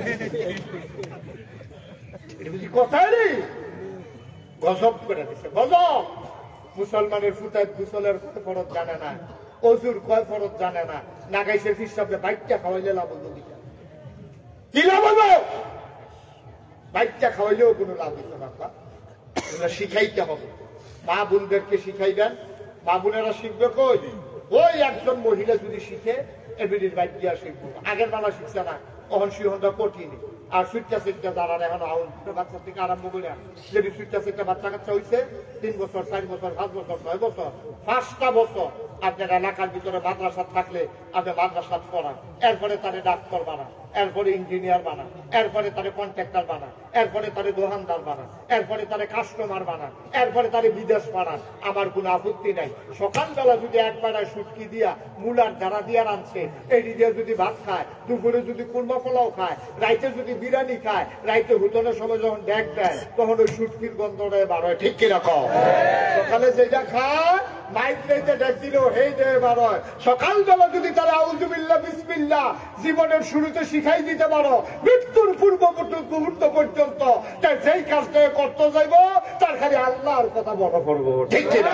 কথাই নেই। গজব করে দিছে, গজব। মুসলমানের ফুটায় গোসলের ফরজ জানে না, অজুর কয় ফরজ জানে না, নাগাইছে হিসাবে বাইকটা খাওয়াইলে লাভ হতো, কি লাভ হলো? বাইকটা খাওয়াইলেও কোনো লাভ হতো না। শিখাইতে হবে, মা বোনদেরকে শিখাইবেন। মা বোনেরা শিখবে কই? ওই একজন মহিলা যদি শিখে এবিডির বাইক দিয়া শিখবো। আগের বেলা শিখছে না, তখন শিহনটা কঠিন। আর সুইটটা সিটটা দাঁড়ান এখন বাচ্চা থেকে আরম্ভ করে যদি সুইটটা সিটটা বাচ্চা কাচ্চা হয়েছে তিন বছর চার বছর পাঁচ বছর ছয় বছর পাঁচটা বছর আপনার এলাকার ভিতরে মাদ্রাসা থাকলে আপনি মাদ্রাসা পড়ান, এরপরে তারে ডাক্তার বানান, এরপরে ইঞ্জিনিয়ার বানান, এরপরে তারে কন্ট্রাক্টর বানান, এরপরে তারে দোকানদার বানান, এরপরে তারে কাস্টমার বানান, এরপরে তারে বিদেশ বানান। আমার কোনো আপত্তি নাই। সকালবেলা যদি একবারে সুটকি দিয়া মুলার দ্বারা দিয়া রানছে, এটি দিয়ে যদি ভাত খায়, দুপুরে যদি কুরমা পোলাও খায়, রাইতে যদি বিরিয়ানি খায়, রাইতে হুতনের সময় যখন ডেক দেয় তখন ওই সুটকির গন্ধটা বার হয়, ঠিক কিরকম? সকালে যেটা খায় মাইক রেখে ডেক দিলেও হেই দেয় বার হয়। সকালবেলা যদি তারা আউযুবিল্লাহ বিসমিল্লাহ জীবনের শুরুতে শিখাই দিতে পারো, মৃত্যুর পূর্ব মুহূর্ত পর্যন্ত তার যেই কাজটা করতে যাইব তার খালি আল্লাহর কথা মনে করবো, ঠিক কিনা?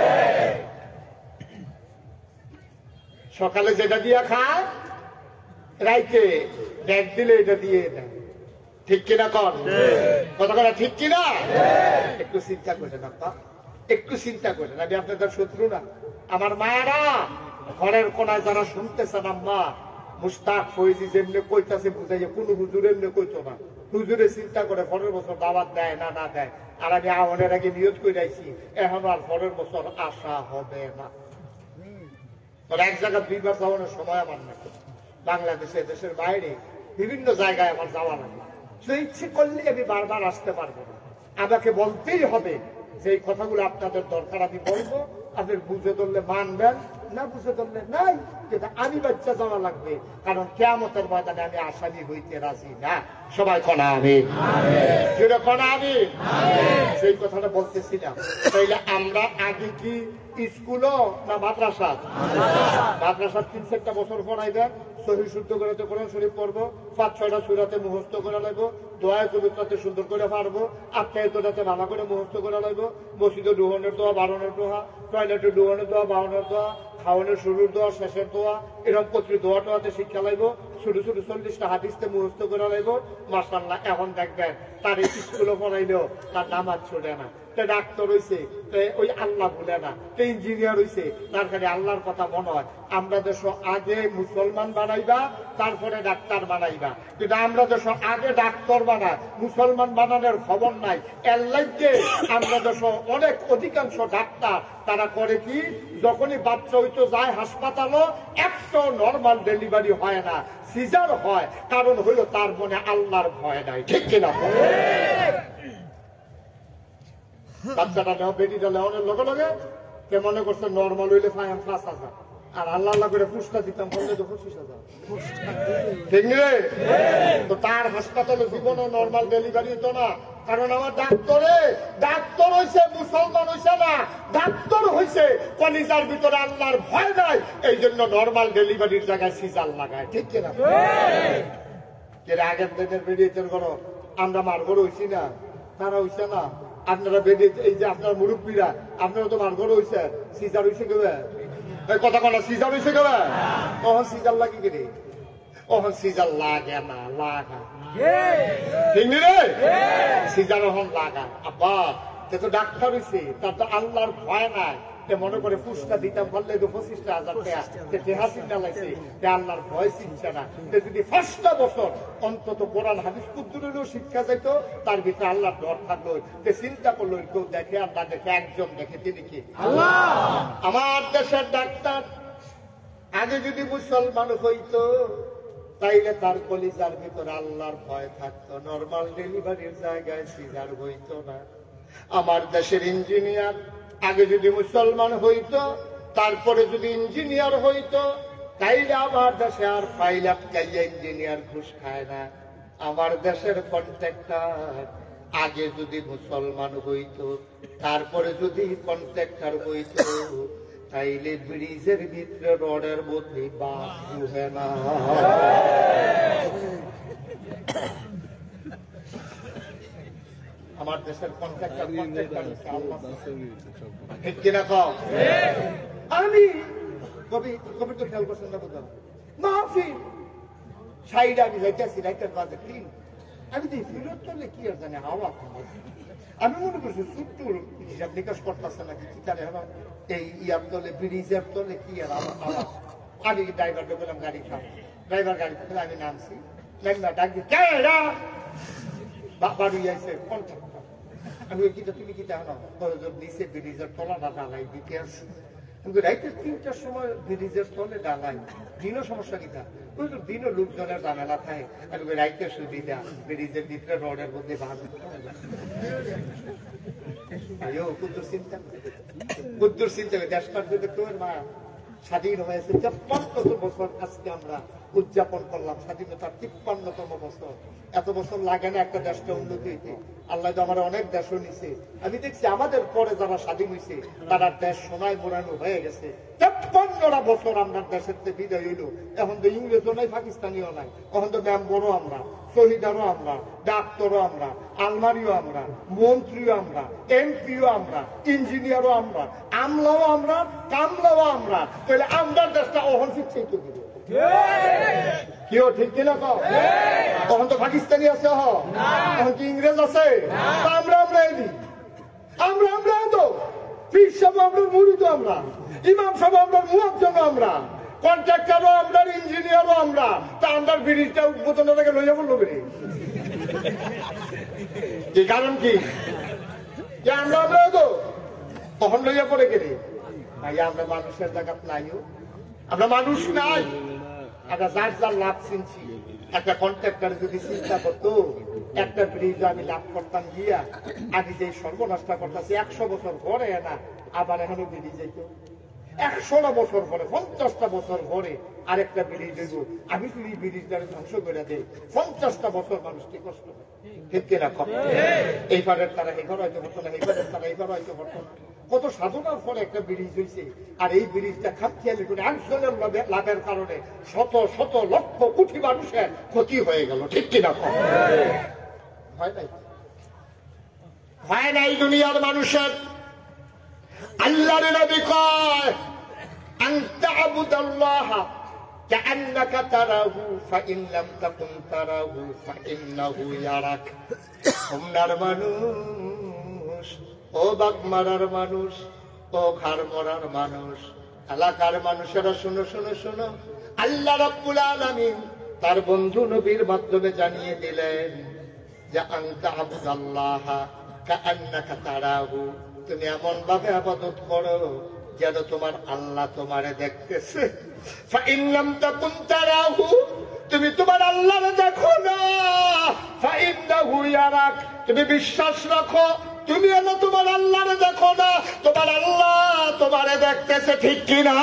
সকালে যেটা দিয়া খায় রাইতে ডেক দিলে এটা দিয়ে দেয়, ঠিক কিনা? কর কথা কথা ঠিক কিনা? একটু চিন্তা করে না, একটু চিন্তা করেন। আমি আপনাদের শত্রু না। আমার মায়েরা ঘরের কোনায় যারা শুনতেছেন, আম্মা মুস্তাক ফৈজি যেমনি কইতাছে বুঝাইয়া কোন হুজুর এমনি কইতো না। হুজুরে চিন্তা করে পরের বছর দাওয়াত দেয় না না দেয়। আর আমি আহনের আগে নিয়ত করে আইছি এখন আর পরের বছর আশা হবে না। এক জায়গায় দুইবার যাওয়ানোর সময় আমার না। বাংলাদেশে দেশের বাইরে বিভিন্ন জায়গায় আমার যাওয়া লাগে। ইচ্ছে করলে আমি বারবার আসতে পারবো না। আমাকে বলতেই হবে যে এই কথাগুলো আপনাদের দরকার আমি বলবো, আপনার বুঝে ধরলে মানবেন, না বুঝে ধরলে নাই, কিন্তু আমি বাচ্চা যাওয়া লাগবে, কারণ কিয়ামতের ময়দানে আমি আসামি হইতে রাজি না। সবাই কনা আমি যেটা কনা আমি সেই কথাটা বলতেছিলাম। তাইলে আমরা আগে কি স্কুলও না মাদ্রাসা? মাদ্রাসা তিন চারটা বছর পড়াইবেন, সহি শুদ্ধ করে তো কোরআন শরীফ পড়বো, পাঁচ ছয়টা সূরাতে মুখস্থ করে লাগবো, দোয়া কবিতাতে সুন্দর করে পারবো, আত্মায়তটাতে ভালো করে মুখস্থ করে লাগবো, মসজিদে ডুহনের দোয়া, বারণের দোয়া, টয়লেটে ডুহনের দোয়া, বারণের দোয়া, খাওয়ানোর শুরুর দোয়া, শেষের দোয়া, এরকম প্রতি দোয়া টোয়াতে শিক্ষা লাগবো, ছোট ছোট চল্লিশটা হাদিসতে মুখস্থ করে লাগবো। মাশাআল্লাহ, এখন দেখবেন তার স্কুলে পড়াইলেও তার নামাজ ছোড়ে না, ডাক্তার হয়েছে ওই আল্লাহ বলে না, ইঞ্জিনিয়ার হয়েছে তার কাছে আল্লাহর কথা মনে হয়। আমরা দেশ আগে মুসলমান বানাইবা, তারপরে ডাক্তার বানাইবা, কিন্তু আমরা দেশ আগে ডাক্তার বানাই, মুসলমান বানানোর খবর নাই। এর লাগে আমরা দেশ অনেক অধিকাংশ ডাক্তার তারা করে কি, যখনই বাচ্চা হইতো যায় হাসপাতালও, একশো নর্মাল ডেলিভারি হয় না, সিজার হয়। কারণ হইল তার মনে আল্লাহর ভয় নাই। ঠিক কিনা? বাচ্চাটা নেওয়া, বেটিটা নেওয়ানোর লগে লগে কে মনে করছে নর্মাল হইলে পাঁচ হাজার, আর আল্লাহ আল্লাহ করে পুষ্টা দিতাম বললে তো পঁচিশ হাজার। ঠিক রে? তো তার হাসপাতালে জীবনও নর্মাল ডেলিভারি হতো না, কারণ আমার ডাক্তারে ডাক্তার হয়েছে, মুসলমান হয়েছে না, ডাক্তার হয়েছে কলিজার ভিতরে আল্লাহর ভয় নাই, এই জন্য নর্মাল ডেলিভারির জায়গায় সিজার লাগায়। ঠিক কিনা? আগের দিনের বেরিয়েছেন করো, আমরা মারগড় হয়েছি না, তারা হয়েছে না। আপনারা বেরিয়ে, এই যে আপনার মুরব্বীরা, আপনারা তো মারগড় হয়েছে, সিজার হয়েছে কেবে কথা কনা, সিজার হয়েছে কেবে, তখন সিজার লাগে কি রে? তখন সিজার লাগে না, লাগা ঠিক রে, সিজার এখন লাগা। আব্বা সে তো ডাক্তার হয়েছে, তার তো আল্লাহর ভয় নাই, মনে করে পুষ্টা দিতাম বললে তো পঁচিশটা হাজার টাকা চিন্তা লাগছে, আল্লাহর ভয় চিনছে না। যদি পাঁচটা বছর অন্তত কোরআন হাদিস কুদ্দুরেরও শিক্ষা যাইতো, তার ভিতরে আল্লাহর ডর থাকলো, চিন্তা করলো কেউ দেখে আর না দেখে, একজন দেখে, তিনি কি আল্লাহ। আমার দেশের ডাক্তার আগে যদি মুসলমান হইতো, তাইলে তার কলিজার ভিতরে আল্লাহর ভয় থাকতো, নর্মাল ডেলিভারির জায়গায় সিজার হইতো না। আমার দেশের ইঞ্জিনিয়ার আগে যদি মুসলমান হইতো, তারপরে যদি ইঞ্জিনিয়ার হইতো, তাইলে আমার দেশে আর ফাইল আটকাইয়া ইঞ্জিনিয়ার ঘুষ খায় না। আমার দেশের কন্ট্রাক্টর আগে যদি মুসলমান হইতো, তারপরে যদি কন্ট্রাক্টর হইতো, তাইলে ব্রিজের ভিতরে রডের মধ্যে বাপ বুঝে না। আমার দেশের কন্ট্রাক্টর ঠিক কিনা কও? আমি কবি কবি তো খেয়াল করছেন না বোধ মাহফিল সাইড আমি যাইতেছি রাইতের বাজে তিন, আমি তো ফিরত করলে কি আর জানি হাওয়া, আমি মনে করছি ছোট্টুর হিসাব নিকাশ করতেছে নাকি কি জানে, এই ইয়ার তলে ব্রিজের তলে কি আর আওয়াজ। আমি ড্রাইভারকে বললাম গাড়ি খাও, ড্রাইভার গাড়ি থেকে আমি নামছি, ডাক দিয়ে বাড়ি আইসে কন্ট্রাক্টর। আমি ওই কিটা তুমি কি জানো, নিচে ব্রিজের তলাটা ডালাই দিতে আসছি, রাইতে তিনটার সময় ব্রিজের তলে ডালাই, দিনও সমস্যা কিটা, ওই তো দিনও লোকজনের ঝামেলা থাকে, আর ওই রাইতে সুবিধা ব্রিজের ভিতরে রডের মধ্যে বাঁধা। কুদ্দুর চিন্তা কুদ্দুর চিন্তা দেশটার যদি তোর মা স্বাধীন হয়েছে তেপ্পান্নতম বছর আজকে আমরা উদযাপন করলাম, স্বাধীনতার তিপ্পান্নতম বছর। এত বছর লাগে না একটা দেশটা উন্নতি হইতে, আল্লাহ তো আমার অনেক দেশও নিছে। আমি দেখছি আমাদের পরে যারা স্বাধীন হয়েছে তারা দেশ সোনায় মোড়ানো হয়ে গেছে। তেপ্পান্নটা বছর আমরা দেশের বিদায় হইল, এখন তো ইংরেজও নাই, পাকিস্তানিও নাই, এখন তো মেম্বরও আমরা, শহীদারও আমরা, ডাক্তারও আমরা, আলমারিও আমরা, মন্ত্রীও আমরা, এমপিও আমরা, ইঞ্জিনিয়ারও আমরা, আমলাও আমরা, কামলাও আমরা। তাহলে আমরা দেশটা অহন শিক্ষিত দিব কেউ ঠিক কিনা কও? তখন তো পাকিস্তানি আছে, এখন কি ইংরেজ আছে? আমরা আমরা এদি আমরা আমরা তো পীর সাহেব আমরা মুরিদ আমরা, ইমাম সাহেব আমরা মুয়াজ্জিন আমরা, কন্ট্রাক্টরও আমরা, ইঞ্জিনিয়ারও আমরা। তা আমরা ব্রিজটা উদ্বোধনের আগে লইয়া বললো বেরি কি কারণ কি আমরা আমরা তো তখন লইয়া পড়ে গেলে ভাই আমরা মানুষের জায়গা নাইও, আমরা মানুষ নাই। একটা যার যার লাভ চিনছি, একটা কন্ট্রাক্টর যদি চিন্তা করতো একটা ব্রিজ আমি লাভ করতাম গিয়া আমি যে সর্বনাশটা করতেছি একশো বছর পরে না আবার এখনো ব্রিজ যেত একশোটা বছর পরে পঞ্চাশটা বছর পরে আরেকটা ব্রিজ হইব আমি যদি এই ব্রিজটাকে ধ্বংস করে দেই পঞ্চাশটা বছর মানুষকে কষ্ট হবে ঠিক কিনা কম এইবারের তারা এবার হয়তো হতো না এইবারের তারা এবার হয়তো হতো না কত সাধনার ফলে একটা ব্রিজ হয়েছে আর এই ব্রিজটা খামখেয়ালি করে একজনের লাভের কারণে শত শত লক্ষ কোটি মানুষের ক্ষতি হয়ে গেল ঠিক কিনা কম হয় নাই হয় নাই দুনিয়ার মানুষের আল্লাহর নবী কয় আন তা'বুদাল্লাহ কাআন্নাকা তারাহু ফাইন লাম তাকুন তারাহু ফাইন্নাহু ইয়ারাক। তোমরার মানুষ, ও বাগমারার মানুষ, ও ঘাড়মরার মানুষ, এলাকার মানুষেরা শুনো শুনো শুনো, আল্লাহ রাব্বুল আলামিন তার বন্ধু নবীর মাধ্যমে জানিয়ে দিলেন যে আন তা'বুদাল্লাহ কাআন্নাকা তারাহু, তুমি এমন ভাবে ইবাদত করো যেন তোমার আল্লাহ তোমারে দেখতেছে। ফাইন লাম তাকুন তারাহু, তুমি তোমার আল্লাহরে দেখো না, ফাইন্নাহু ইয়ারাক, তুমি বিশ্বাস রাখো তুমি যেন তোমার আল্লাহরে দেখো না, তোমার আল্লাহ তোমারে দেখতেছে ঠিক কিনা।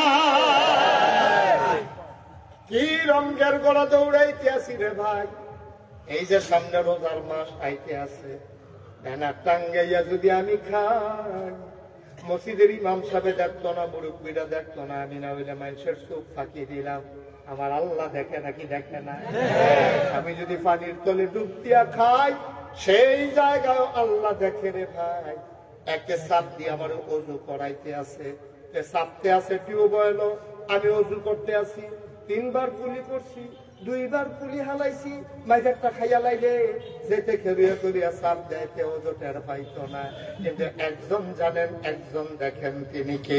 কি রঙের গোড়া দৌড়াইতে আসি রে ভাই, এই যে সামনে রোজার মাস আইতে আছে, ব্যানার টাঙ্গাইয়া যদি আমি খাই, মসজিদের ইমাম সাহেব দেখতো না, মুরব্বীরা দেখতো না, আমি না হইলে মানুষের চোখ ফাঁকি দিলাম, আমার আল্লাহ দেখে নাকি দেখে না? আমি যদি পানির তলে ডুব দিয়া খাই, সেই জায়গায় আল্লাহ দেখে রে ভাই। একটা সাপ দিয়ে আমার ওযু করাইতে আছে, সাপতে আছে টিউবওয়েল, আমি ওযু করতে আছি, তিনবার কুলি করছি, দুইবার কুলি হালাইছি, মাইজারটা খাইয়া লাইলে যেতে খেলিয়া করিয়া সাপ দেয় কেউ তো টের পাইতো না। কিন্তু একজন জানেন, একজন দেখেন, তিনি কে?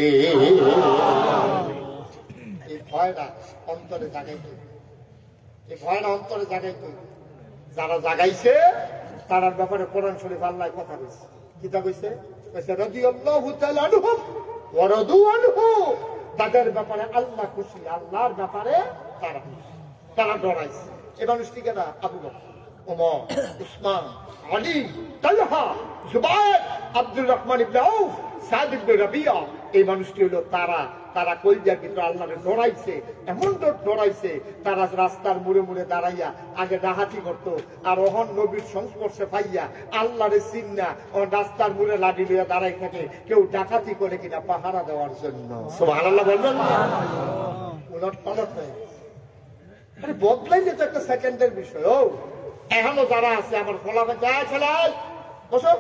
এই ভয়টা অন্তরে জাগাইতে, এই ভয়টা অন্তরে জাগাইতে যারা জাগাইছে তার ব্যাপারে কোরআন শরীফ আল্লাহ কথা কইছে। কিতা কইছে? কইছে রাদিয়াল্লাহু তাআলা আনহুম ওয়া রাদু আনহু, তাদের ব্যাপারে আল্লাহ খুশি, আল্লাহর ব্যাপারে তারা খুশি, তারা ডরাইছে। এই মানুষটিকে না আবু বকর, ওমর, উসমান, আলী, তালহা, জুবায়ের, আব্দুর রহমান ইবনে আউফ, সাদ ইবনে রাবিয়া, এই মানুষটি হলো তারা। তারা কলজার ভিতরে আল্লাহরে ডরাইছে, এমন ডরাইছে তারা রাস্তার মুড়ে মুড়ে দাঁড়াইয়া আগে ডাহাতি করত, আর ওহন নবীর সংস্পর্শে পাইয়া আল্লাহরে চিন্না ও রাস্তার মুড়ে লাঠি লইয়া দাঁড়াই থাকে, কেউ ডাকাতি করে কিনা পাহারা দেওয়ার জন্য। সুবহানাল্লাহ বলবেন না? উলট পালট হয়ে আরে বদলাইলে তো একটা সেকেন্ডের বিষয়। ও এখনো যারা আছে আমার ফলাফল যায় ছেলাই বসো,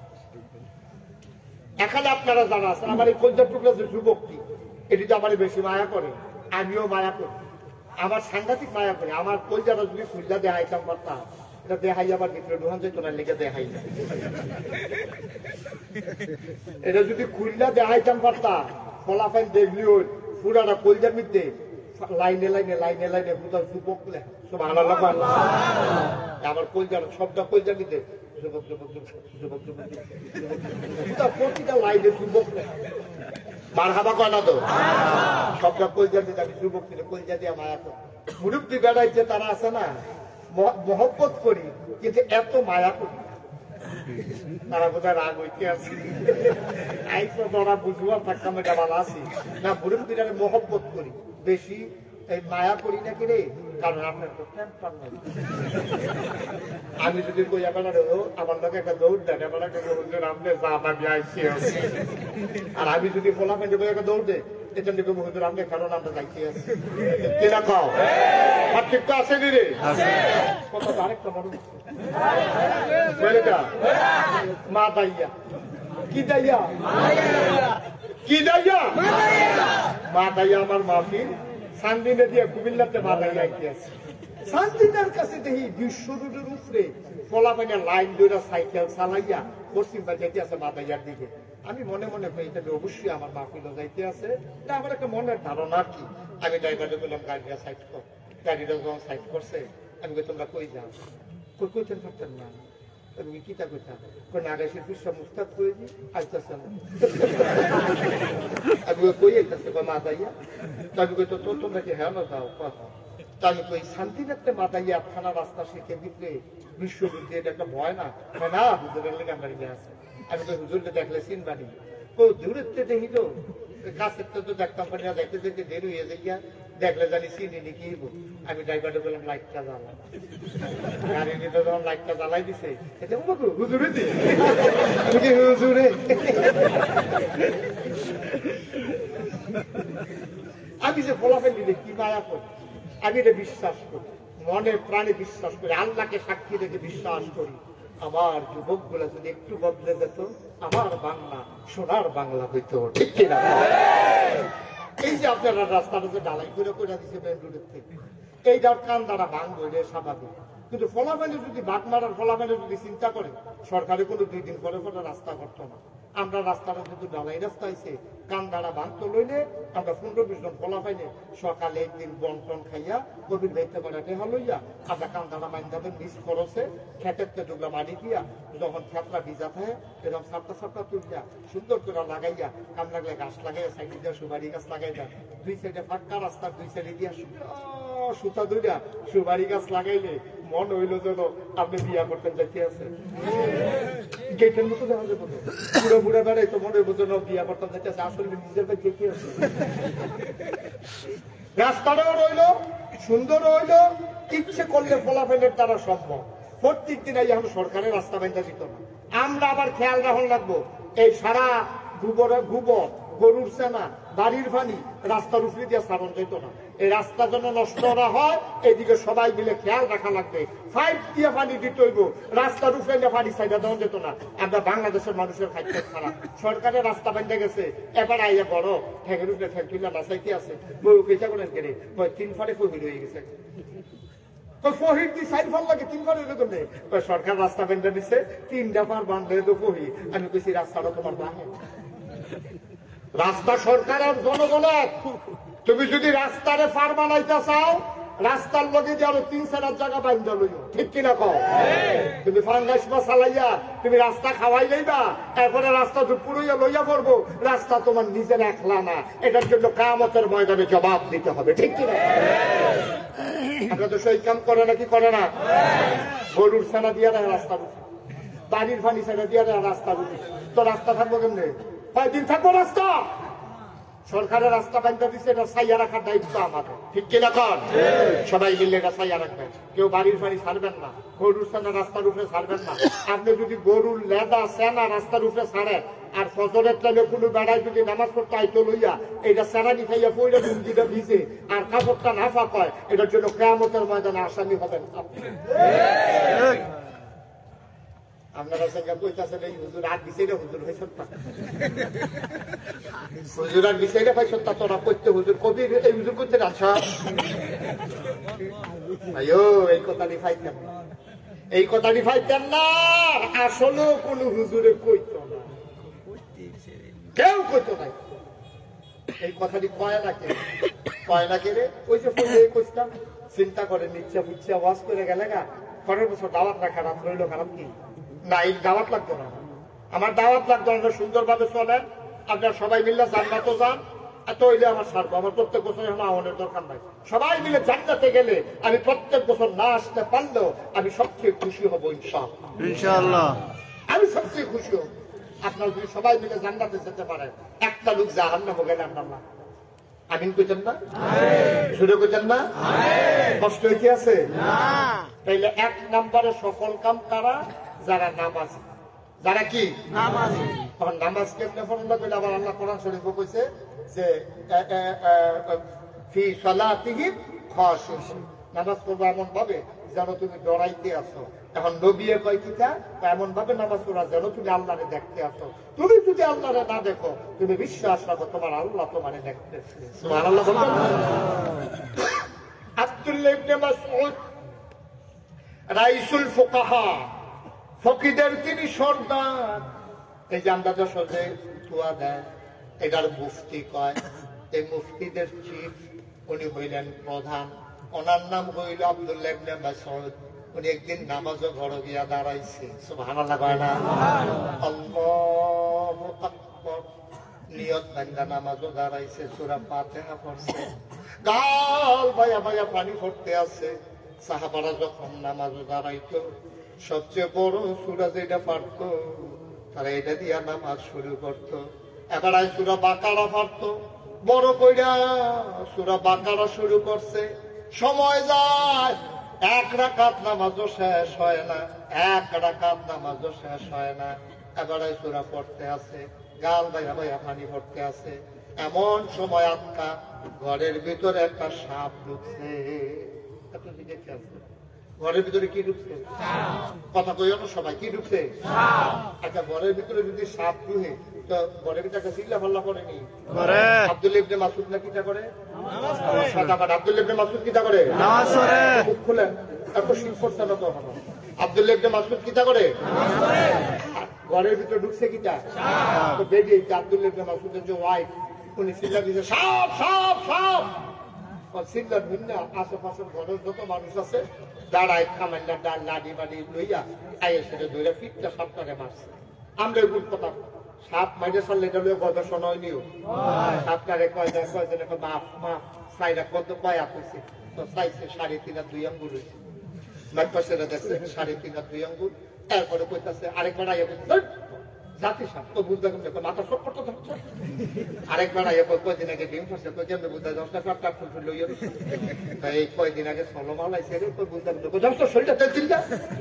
এখানে আপনারা যারা আছেন, আমার এই কলজার টুকরা যে যুবকটি, এটি তো আমার বেশি মায়া করে, আমিও মায়া করি, আমার সাংঘাতিক মায়া করে। আমার কলজাটা যদি খুলজা দেখাইতাম পারতাম, এটা দেখাই আবার ভিতরে ঢুকান যেত না, লেগে দেখাই না। এটা যদি খুলজা দেখাইতাম পারতাম, ফলাফল দেখলি ওই পুরাটা কলজার মধ্যে লাইনে লাইনে লাইনে লাইনে কোথাও যুবক লেখা। সুবহানাল্লাহ। আমার কলজার সবটা কলজার মধ্যে যুবক যুবক যুবক যুবক যুবক, প্রতিটা লাইনে যুবক লেখা। মারহাবা কয় না তো? সবটা কলজা দিয়ে আমি যুবক ছিল, কলজা দিয়ে মায়া করি। মুরব্বী বেড়াইছে তারা আছে না, মহব্বত করি, কিন্তু এত মায়া করি তারা বোধহয় রাগ হইতে আছে। আইসো তোরা বুঝুয়া থাকতাম, এটা ভালো আছি না। মুরব্বীরা মহব্বত করি বেশি, এই মায়া করি না কিরে, কারণ আপনার তো টেম্পার নাই। আমি যদি কই আপনার আমার লোক একটা দৌড় দেন, আমার একটা রামলে যা আমি আইসি, আর আমি যদি ফোলা পেন্টে একটা দৌড় দেয়, এটা নিবে হুজুর আপনি কারণ আমরা যাইতে আছি কিনা খাও, পার্থক্য আছে নি রে? কত আরেকটা মানুষ মা দাইয়া, কি দাইয়া, কি দাইয়া, মা দাইয়া আমার মাফির সান্দিনে দিয়ে কুমিল্লাতে মা দাইয়া আইতে আছে। সান্দিনের কাছে দেখি বিশ্ব রোডের উপরে ফলা পাইনা লাইন ধরে সাইকেল চালাইয়া পশ্চিম বা যেতে আছে মা দাইয়ার দিকে। আমি মনে মনে করি এটা অবশ্যই আমার মাহফিলও যাইতে আছে, এটা আমার একটা মনের ধারণা কি। আমি ড্রাইভারে বললাম গাড়িটা সাইড কর, গাড়িটা যখন সাইড করছে আমি কই তোমরা কই যাও, কই কইতেন পারতেন না, আমি কিতা কইতাম, কোন আগাইছে বিশ্ব মুস্তাদ করে দি আইতাছে না, আমি কই আইতাছে মা দাইয়া, আমি কই তো তোমরা কি হ্যাঁ না যাও কথা আমি কই শান্তিনাথে মাথায় আটখানা রাস্তা শিখে দিতে বিশ্বযুদ্ধে এটা একটা ভয় না না হুজুরের লেগে আমরা গিয়ে আছে আমি তো হুজুরকে দেখলে চিনবানি ও দূরের থেকে দেখি তো কাছের তো দেখতাম পারি না দেখতে দেখতে দেরি হয়ে যায় গিয়া দেখলে জানি চিনি নি কি আমি ড্রাইভারটা বললাম লাইটটা জ্বালা গাড়ি নিতে যখন লাইটটা জ্বালাই দিছে এটা হুজুরে দি হুজুরে আমি যে ফলাফল দিলে কি মায়া করি আমি এটা বিশ্বাস করি মনে প্রাণে বিশ্বাস করি আল্লাহকে সাক্ষী রেখে বিশ্বাস করি আমার যুবক গুলা যদি একটু বদলে যেত আমার বাংলা সোনার বাংলা হইতো ঠিক কিনা এই যে আপনারা রাস্তাটা যে ডালাই করে করে দিচ্ছে মেন রোডের থেকে এই যার কান দ্বারা ভাঙবো এটা স্বাভাবিক কিন্তু ফলাফলে যদি বাঘ মারার ফলাফলে যদি চিন্তা করে সরকারে কোনো দুই দিন পরে পরে রাস্তা করতো না আমরা রাস্তাটা যদি ডালাই রাস্তা হয়েছে কান দ্বারা ভাঙতো লইলে আমরা পনেরো বিশ জন ফলা পাইলে সকালে একদিন বন টন খাইয়া গভীর বাইতে করে টেহা লইয়া আমরা কান দ্বারা মাইন্দাদের নিজ খরচে খেতের ডুবলা মারি দিয়া যখন খেতরা ভিজা থাকে এরকম সাপটা সাপটা তুলিয়া সুন্দর করে লাগাইয়া কান লাগলে গাছ লাগাইয়া সাইডে দিয়া সুবারি গাছ লাগাইয়া দুই সাইডে ফাঁকা রাস্তার দুই সাইডে দিয়া সুতা দুইটা সুবারি গাছ লাগাইলে মন হইল যেন আপনি বিয়া করতেন যাইতে আছে গেটের মতো দেখা যাবে বুড়ো বুড়া বেড়াই তো মনে হইব যেন বিয়া করতেন যাইতে আছে আসলে নিজের বাড়ি যেতে আছে রাস্তাটাও রইল সুন্দর রইল ইচ্ছে করলে ফলাফলের দ্বারা সম্ভব প্রত্যেক দিন এখন সরকারের রাস্তা বাইন্দা দিত না আমরা আবার খেয়াল রাখুন লাগবো এই সারা গোবর গোবর গরুর সেনা বাড়ির পানি রাস্তার উপরে দিয়ে সারণ যেত না এই রাস্তা যেন নষ্ট না হয় এইদিকে সবাই মিলে খেয়াল রাখা লাগবে পাইপ দিয়ে পানি দিতে হইব রাস্তার উপরে পানি সাইডা দেওয়া যেত না আমরা বাংলাদেশের মানুষের খাদ্য খারাপ সরকারের রাস্তা বেঁধে গেছে এবার আইয়া বড় ঠেকের উপরে ঠেক তুলে নাচাইতে আছে বউ কেচা করেন কেড়ে তিন ফাড়ে ফহির হয়ে গেছে ফহির দি সাইড ফল লাগে তিন ফাড়ে এরকম নেই সরকার রাস্তা বেঁধে দিচ্ছে তিনটা পার বান্ধে তো ফহি আমি কেছি রাস্তাটা তোমার বাহে রাস্তা সরকারের জনগণের তুমি যদি রাস্তারে ফার বানাইতে চাও রাস্তার লগে যে আরো তিন চার জায়গা বাইন্দা লইও ঠিক কিনা কও তুমি ফাঙ্গাস বা চালাইয়া তুমি রাস্তা খাওয়াই লইবা এরপরে রাস্তা পুরোইয়া লইয়া পড়বো রাস্তা তোমার নিজের একলা না এটার জন্য কিয়ামতের ময়দানে জবাব দিতে হবে ঠিক কিনা আপনার তো সেই কাম করে নাকি করে না গরুর সেনা দিয়ে দেয় রাস্তা বুঝি বাড়ির ফানি সেনা দিয়ে দেয় রাস্তা বুঝি তো রাস্তা থাকবো কেমনে কয়দিন থাকবো রাস্তা সরকারের রাস্তা বান্ধা দিচ্ছে এটা সাইয়া রাখার দায়িত্ব আমাদের ঠিক কিনা কর সবাই মিলে এটা সাইয়া রাখবেন কেউ বাড়ির বাড়ি ছাড়বেন না গরুর সেনা রাস্তার উপরে ছাড়বেন না আপনি যদি গরুর লেদা সেনা রাস্তার উপরে ছাড়েন আর ফজরের টাইমে কোনো বেড়ায় যদি নামাজ পড়তে আইতো লইয়া এটা সেরানি খাইয়া পড়লে লুঙ্গিটা ভিজে আর কাপড়টা না ফাঁক হয় এটার জন্য কিয়ামতের ময়দানে আসামি হবেন আপনি আপনারা সঙ্গে কইতাছেন এই হুজুর আর বিষয়টা হুজুর হয়ে সত্তা হুজুর আর বিষয়টা ভাই সত্তা তোরা করতে হুজুর কবি এই হুজুর করতে আচ্ছা আয়ো এই কথাটি ফাইতেন না এই কথাটি ফাইতেন না আসলেও কোন হুজুরে কইত না কেউ কইত নাই এই কথাটি কয় না কে কয় না কে রে ওই যে কইতাম চিন্তা করে নিচ্ছে বুঝছে আওয়াজ করে গেলে গা পরের বছর দাওয়াত না খারাপ রইল খারাপ কি না এই দাওয়াত লাগতো না আমার দাওয়াত লাগতো না সুন্দরভাবে চলেন আপনার সবাই মিলে জান্নাতও যান এত হইলে আমার সারবো আমার প্রত্যেক বছর এখন আহ্বানের দরকার নাই সবাই মিলে জান্নাতে গেলে আমি প্রত্যেক বছর না আসতে পারলেও আমি সবচেয়ে খুশি হব ইনশাআল্লাহ ইনশাআল্লাহ আমি সবচেয়ে খুশি হব আপনার যদি সবাই মিলে জান্নাতে যেতে পারেন একটা লোক জাহান্নামে গেলেন না আমিন কইতেন না শুরু কইতেন না কষ্ট হইতে আছে তাইলে এক নম্বরে সফল কাম কারা যারা নামাজ যারা কি নামাজ তখন নামাজ কেমনে পড়লা বলে আবার আল্লাহ কোরআন শরীফে কইছে যে ফি সালাতিহিম খাশিউন নামাজ পড়বা এমন ভাবে যেন তুমি ডরাইতে আছো এখন নবীয়ে কয় কিটা এমন ভাবে নামাজ পড়া যেন তুমি আল্লাহরে দেখতে আসো তুমি যদি আল্লাহরে না দেখো তুমি বিশ্বাস রাখো তোমার আল্লাহ তোমারে দেখতেছে সুবহানাল্লাহ বলবেন আব্দুল্লাহ ইবনে মাসউদ রাইসুল ফুকাহা ফকিদের তিনি সর্দার এই যে আমরা সজে তুয়া দেয় এটার মুফতি কয় এই মুফতিদের চিফ উনি হইলেন প্রধান ওনার নাম হইল আব্দুল্লাহ ইবনে মাসউদ উনি একদিন নামাজও ঘরে গিয়া দাঁড়াইছে সুবহানাল্লাহ কয় না আল্লাহু আকবার নিয়ত বান্দা নামাজও দাঁড়াইছে সূরা ফাতিহা পড়ছে গাল ভাইয়া ভাইয়া পানি পড়তে আছে। সাহাবারা যখন নামাজে দাঁড়াইতো সবচেয়ে বড় সূরা যেটা পারতো তারা এটা দিয়া নামাজ শুরু করতো। এবার সূরা বাকারা পারতো, বড় কইরা সূরা বাকারা শুরু করছে। সময় যায়, এক রাকাত নামাজও শেষ হয় না, এক রাকাত নামাজও শেষ হয় না। এবারে সূরা পড়তে আছে, গাল ভাইয়া ভাইয়া পানি পড়তে আছে। এমন সময় আটকা ঘরের ভিতরে একটা সাপ ঢুকছে। ঘরের ভিতরে কি ঢুকছে? কথা কইও না সবাই, কি ঢুকছে? আচ্ছা, ঘরের ভিতরে যদি সাপ ঢুকে তো ঘরের ভিতরে একটা চিল্লা ফাল্লা করেনি? আব্দুল্লাহ ইবনে মাসউদ না কিটা করে? আব্দুল্লাহ ইবনে মাসউদ কিটা করে? নামাজ পড়ে। মুখ খুলেন, এত শীত পড়ছে না তো। আব্দুল্লাহ ইবনে মাসউদ কিটা করে? ঘরের ভিতরে ঢুকছে কিটা? তো বেবি আব্দুল্লাহ ইবনে মাসউদের যে ওয়াইফ, উনি চিল্লা দিয়েছে সাপ সাপ সাপ। চিল্লার ভিন্ন আশেপাশের ঘরের যত মানুষ আছে দাঁড়ায় খামান্ডা ডাল লাডি বাড়ি লইয়া আইয়ে সেটা ধরে ফিটটা সাপটাকে মারছে। আমরা এগুলো কথা সাপ মাইরে সারলে এটা লইয়া গবেষণা হয়নিও। সাপটারে কয় দেয় কয় দিন মাফ মাফ সাইরা কত পায়া করছে তো চাইছে সাড়ে তিন আর দুই আঙ্গুল হয়েছে। মাইর পাশে দেখছে সাড়ে তিন আর দুই আঙ্গুল। এরপরে কইতাছে আরেকবার আইয়া বলছে জাতি সাপ তো বুঝতে মাথা সব করতে থাকছে। আরেকবার আইয়া কয়দিন আগে ডিম ফাঁসে তো কেমন বুঝতে দশটা চারটা ফুল ফুল লইয়া এই কয়দিন আগে ষোলো মাল আইসে রে তো বুঝতে দশটা শরীরটা তেল চিন্তা।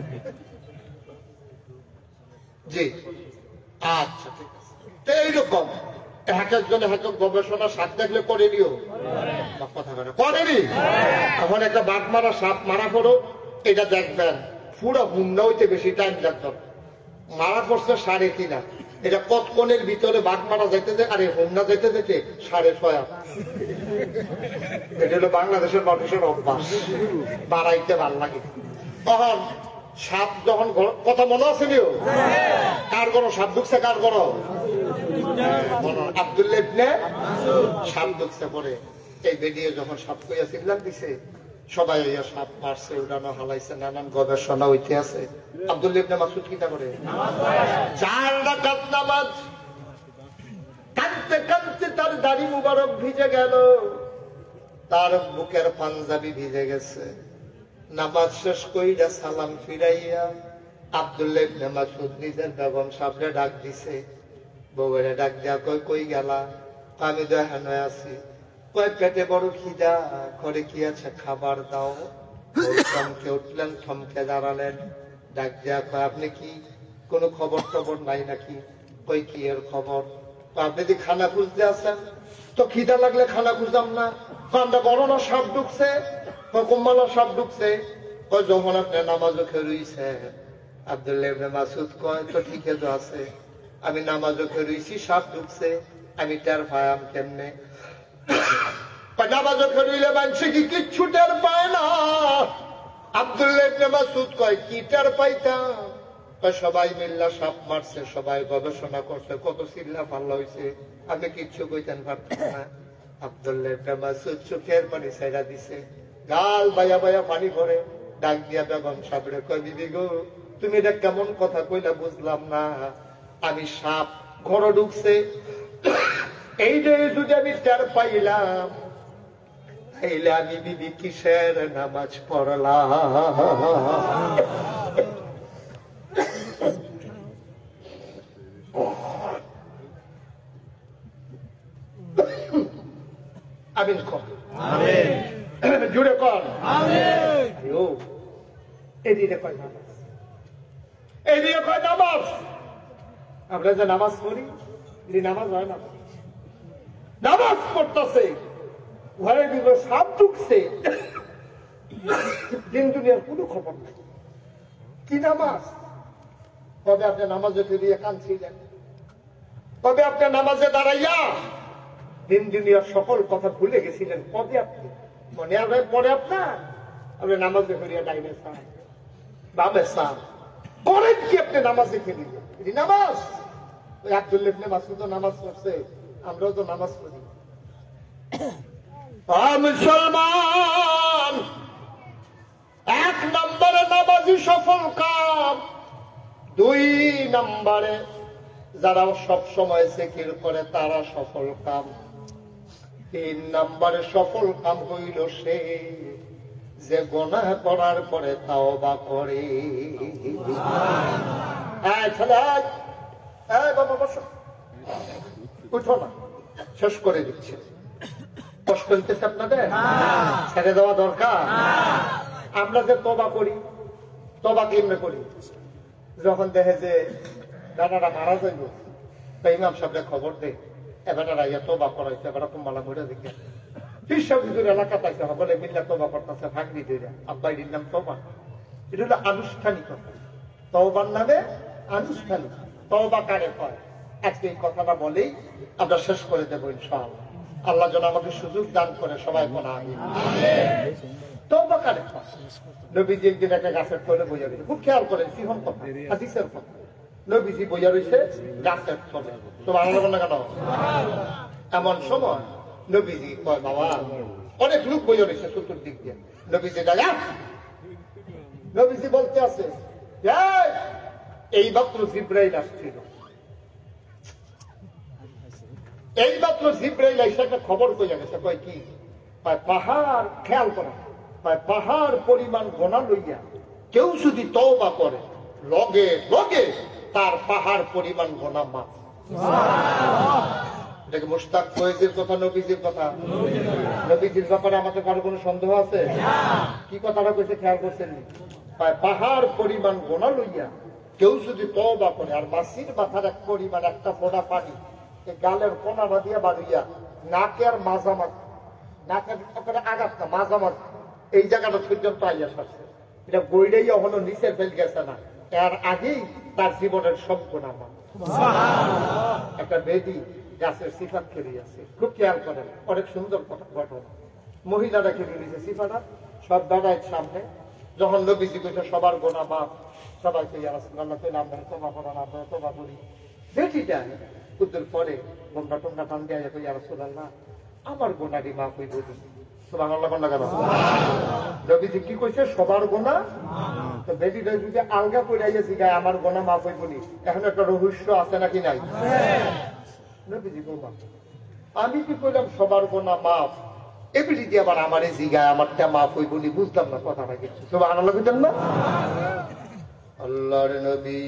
জি আচ্ছা ঠিক আছে। তো এইরকম এক একজনে হয়তো গবেষণা সাপ দেখলে করেনিও, কথা করেনি। এখন একটা বাঘ মারা সাপ মারা পড়ো, এটা দেখবেন পুরো হুন্ডা হইতে বেশি টাইম লাগতো। মারা পড়ছে সাড়ে তিন হাত, এটা কতক্ষণের ভিতরে বাঘ মারা যাইতে যায় আর এই হোমনা যাইতে যেতে সাড়ে ছয় হাত। এটা হলো বাংলাদেশের মানুষের অভ্যাস, বাড়াইতে ভাল লাগে। তখন সাপ যখন কথা মনে আছে নিও, কার করো সাপ ঢুকছে, কার করো আব্দুল্লাহ ইবনে সাপ ঢুকছে পরে এই বেরিয়ে যখন সাপ কইয়া চিল্লান দিছে সবাই সাপ মারছে, উড়ানো হালাইছে, নানান গবেষণা হইতে আছে। আব্দুল্লাহ ইবনে মাসউদ কিটা করে? চার রাকাত নামাজ। কাঁদতে কাঁদতে তার দাড়ি মুবারক ভিজে গেল, তার বুকের পাঞ্জাবি ভিজে গেছে। নামাজ শেষ কইরা সালাম ফিরাইয়া আব্দুল্লাহ ইবনে মাসউদ নিজের বেগম সাহেবরে ডাক দিছে। বউয়ের ডাক দিয়া কই কই গেলা? আমি তো এখানে আছি। কয় পেটে বড় খিদা করে, কি আছে খাবার দাও। থমকে উঠলেন, থমকে দাঁড়ালেন, ডাক দিয়া কয় আপনি কি কোনো খবর টবর নাই নাকি? কই কি এর খবর? আপনি কি খানা খুঁজতে আছেন? তো খিদা লাগলে খানা খুঁজতাম না। আমরা বড় না সাপ ঢুকছে, কুম্বালা সাপ ঢুকছে। কয় যখন আপনি নামাজও খেরুইছে। আব্দুল্লাহ ইবনে মাসউদ কয় তো ঠিকই তো আছে, আমি নামাজও খেরুইছি, সাপ ঢুকছে, আমি টের পাইলাম কেমনে? নামাজও খেরুইলে মানুষে কি কিচ্ছু টের পায় না। আব্দুল্লাহ ইবনে মাসউদ কয় কি টের পাইতাম? সবাই মিল্লা সাপ মারছে, সবাই গবেষণা করছে, কত চিল্লা ফাল্লা হয়েছে, আমি কিচ্ছু কইতেন পারতাম না। আব্দুল্লাহ ইবনে মাসউদ চোখের পানি ছাইড়া দিছে, গাল বাইয়া বাইয়া পানি ভরে ডাক দিয়া বেগম সাহেবরে কয় বিবি গো, তুমি এটা কেমন কথা কইলা বুঝলাম না। আমি সাপ ঘর ঢুকছে, এইটাই যদি আমি টের পাইলাম তাইলে আমি বিবি কিসের নামাজ পড়লাম? আমিন কর, জুড়ে কর এদিকে কয় নামাজ, এদিকে কয় নামাজ। আমরা যে নামাজ পড়ি এই নামাজ হয় না। নামাজ পড়তেছে ঘরের ভিতরে সাপ ঢুকছে, দিন দুনিয়ার কোনো খবর নাই। কি নামাজ? কবে আপনি নামাজে ফিরিয়ে কাঁদছিলেন? কবে আপনি নামাজে দাঁড়াইয়া দিন দুনিয়ার সকল কথা ভুলে গেছিলেন? কবে আপনি মনে আসবে পরে আপনার আপনি নামাজে ফিরিয়ে ডাইনে চান বামে চান করেন কি? আপনি নামাজে ফিরিয়ে এটি নামাজ। ওই আব্দুল্লাহ ইবনে মাসউদ নামাজ পড়ছে, আমরাও তো নামাজ পড়ি। মুসলমান, এক নম্বরে নামাজি সফল কাম, দুই নম্বরে যারা সব সময় জিকির করে তারা সফল কাম। তিন নম্বরে সফল কাম হইল সে যে গুনাহ করার পরে তাওবা করে। এই ছেলে, এই বাবা বসো, উঠো না, শেষ করে দিচ্ছে। কষ্ট হইতেছে আপনাদের? ছেড়ে দেওয়া দরকার। আমরা যে তওবা করি, তওবা কেমনে করি? যখন দেখে যে দাদারা মারা যাইব, তাই ইমাম সাহেবকে খবর দেয়, এবার আইয়া তওবা করাইছে, এবার কুম্বালা মরে দেখে বিশ্ববিদ্যালয় এলাকা পাইছে, সকলে মিল্লা তওবা করতেছে, ভাগনি দিয়ে আব্বাই নাম তওবা। এটা হলো আনুষ্ঠানিকতা। তওবার নামে আনুষ্ঠানিক। তওবা কারে কয়? আজকে এই কথাটা বলেই আমরা শেষ করে দেবো ইনশাআল্লাহ। আল্লাহ যেন আমাকে সুযোগ দান করে, সবাই কোন আমিন। তওবা কারে কয়? নবীজি একদিন একটা গাছের তলে বইয়া রয়েছে, খুব খেয়াল করেন, সিহন কথা, হাদিসের কথা। নবীজি বইয়া রয়েছে গাছের তলে, তো বাংলা বলে কেন? এমন সময় নবীজি কয়, বাবা অনেক লোক বইয়া রয়েছে চতুর্দিক দিয়ে। নবীজি দাদা, নবীজি বলতে আছে, এই মাত্র জিব্রাইল আসছিল, এই মাত্র জিব্রাইল এসে একটা খবর কইয়া গেছে। কয় কি? পাহাড়, খেয়াল করা, পাহাড় পরিমাণ গোনা লইয়া কেউ যদি তওবা করে, লগে লগে তার পাহাড় পরিমাণ গোনা মাফ। এটাকে মুশতাক ফয়েজের কথা, নবীজির কথা। নবীজির ব্যাপারে আমাদের কারো কোনো সন্দেহ আছে? কি কথাটা কইছে খেয়াল করছেন? পাহাড় পরিমাণ গোনা লইয়া কেউ যদি তওবা করে, আর মাসির মাথার এক পরিমাণ একটা ফোঁটা পানি গালের কোনাটা দিয়ে বাড়িয়া নাকের মাঝামাঝ, নাকের আঘাত না মাঝামাঝ, এই জায়গাটা পর্যন্ত আইয়া সারছে। এটা বইটাই এখনো নিচে ফেল গেছে না, এর আগেই তার জীবনের সব গুনাহ মাফ। একটা বেদি গাছের সিফাত খেয়ে আছে, খুব খেয়াল করেন, অনেক সুন্দর ঘটনা। মহিলারা খেয়ে নিয়েছে সিফাটা, সব দাদার সামনে। যখন নবীজি কইছে সবার গোনা মাফ, সবাই কইয়া রাসূলুল্লাহ কইলেন আমরা তওবা করি, আমরা তওবা করি। বেটিটা কুতুর পরে গোনা টোনা টান দিয়ে কইয়া রাসূলুল্লাহ আমার গোনাটি মাফ হইব। সুবহানাল্লাহ বলনা কেন? নবীজি কি কইছে? সবার গোনা। তো বেটিটা যদি আলগা কইরা গেছে গায় আমার গোনা মাফ হইব নি, এখন একটা রহস্য আছে নাকি নাই? নবীজি বলবা আমি কি কইলাম সবার গোনা মাফ, এবিলি দিয়ে আবার আমারে জিগায় আমারটা মাফ হইব নি, বুঝলাম না কথাটা কিছু। সুবহানাল্লাহ কইতেন না? আল্লাহর নবী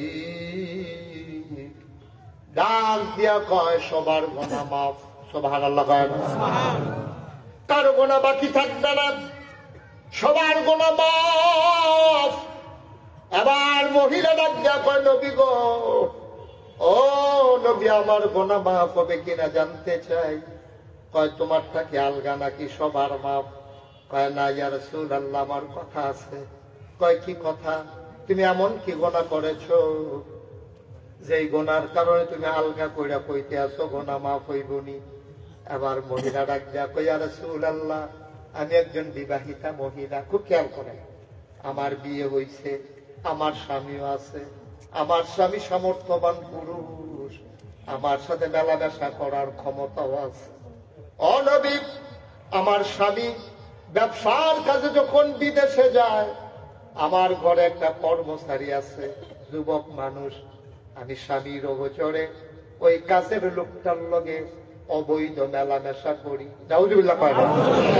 ডাক দিয়া কয় সবার গোনা মাফ। সুবহানাল্লাহ কয় না? কারো গোনা বাকি থাকবে না, সবার গোনা মাফ। এবার মহিলা ডাক দিয়া কয় নবী গো, ও নবী আমার গোনা মাফ হবে কিনা জানতে চাই। কয় তোমারটা কি আলগা নাকি সবার মাফ? কয় না ইয়া রাসূলুল্লাহ আমার কথা আছে। কয় কি কথা? তুমি এমন কি গোনা করেছো যেই গোনার কারণে তুমি আলগা কইরা কইতে আছো গোনা মাফ হইবনি? এবার মহিলা ডাক দিয়া কয় ইয়া রাসূলুল্লাহ আমি একজন বিবাহিতা মহিলা, খুব খেয়াল করে, আমার বিয়ে হইছে, আমার স্বামীও আছে, আমার স্বামী সামর্থ্যবান পুরুষ, আমার সাথে মেলামেশা করার ক্ষমতাও আছে। ও নবী, আমার স্বামী ব্যবসার কাজে যখন বিদেশে যায়, আমার ঘরে একটা কর্মচারী আছে, যুবক মানুষ, আমি স্বামীর অগোচরে ওই কাজের লোকটার লগে অবৈধ মেলামেশা করি। নাউযুবিল্লাহ কয় না?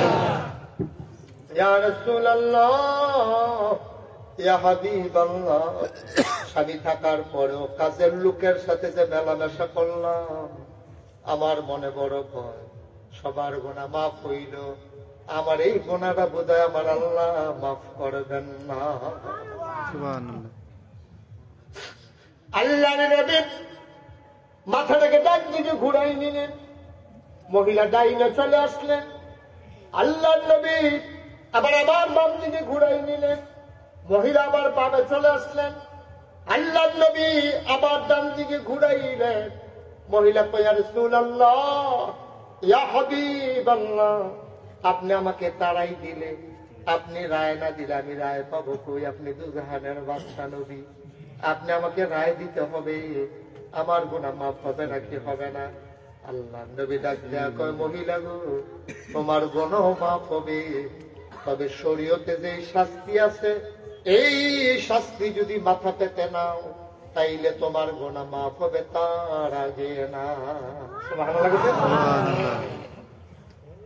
ইয়া রাসূলুল্লাহ, ইয়া হাবিবাল্লাহ, স্বামী থাকার পরেও কাজের লোকের সাথে যে মেলামেশা করলাম, আমার মনে বড় ভয় সবার গুনাহ মাফ হইল, আমার এই গুনাহটা বোধহয় আমার আল্লাহ মাফ করবেন না। সুবহানাল্লাহ। আল্লাহর নবী মাথাটাকে ডান দিকে ঘুরাই নিলেন, মহিলা ডাইনে চলে আসলেন। আল্লাহর নবী আবার আবার বাম দিকে ঘুরাই নিলেন, মহিলা আবার বামে চলে আসলেন। আল্লাহর নবী আবার ডান দিকে ঘুরাইলেন, মহিলা কয় ইয়া রাসূলুল্লাহ, ইয়া হাবিবাল্লাহ, আপনি আমাকে তাড়াই দিলে, আপনি রায় না দিলে আমি রায় পাবো কই? আপনি দুজাহানের বাদশা নবী, আপনি আমাকে রায় দিতে হবে, আমার গুনাহ মাফ হবে নাকি হবে না? আল্লাহ নবী ডাক দেয়া কয় মহিলা গো, তোমার গুনাহ মাফ হবে, তবে শরীয়তে যে শাস্তি আছে এই শাস্তি যদি মাথা পেতে নাও তাইলে তোমার গুনাহ মাফ হবে, তার আগে না। সুবহানাল্লাহ।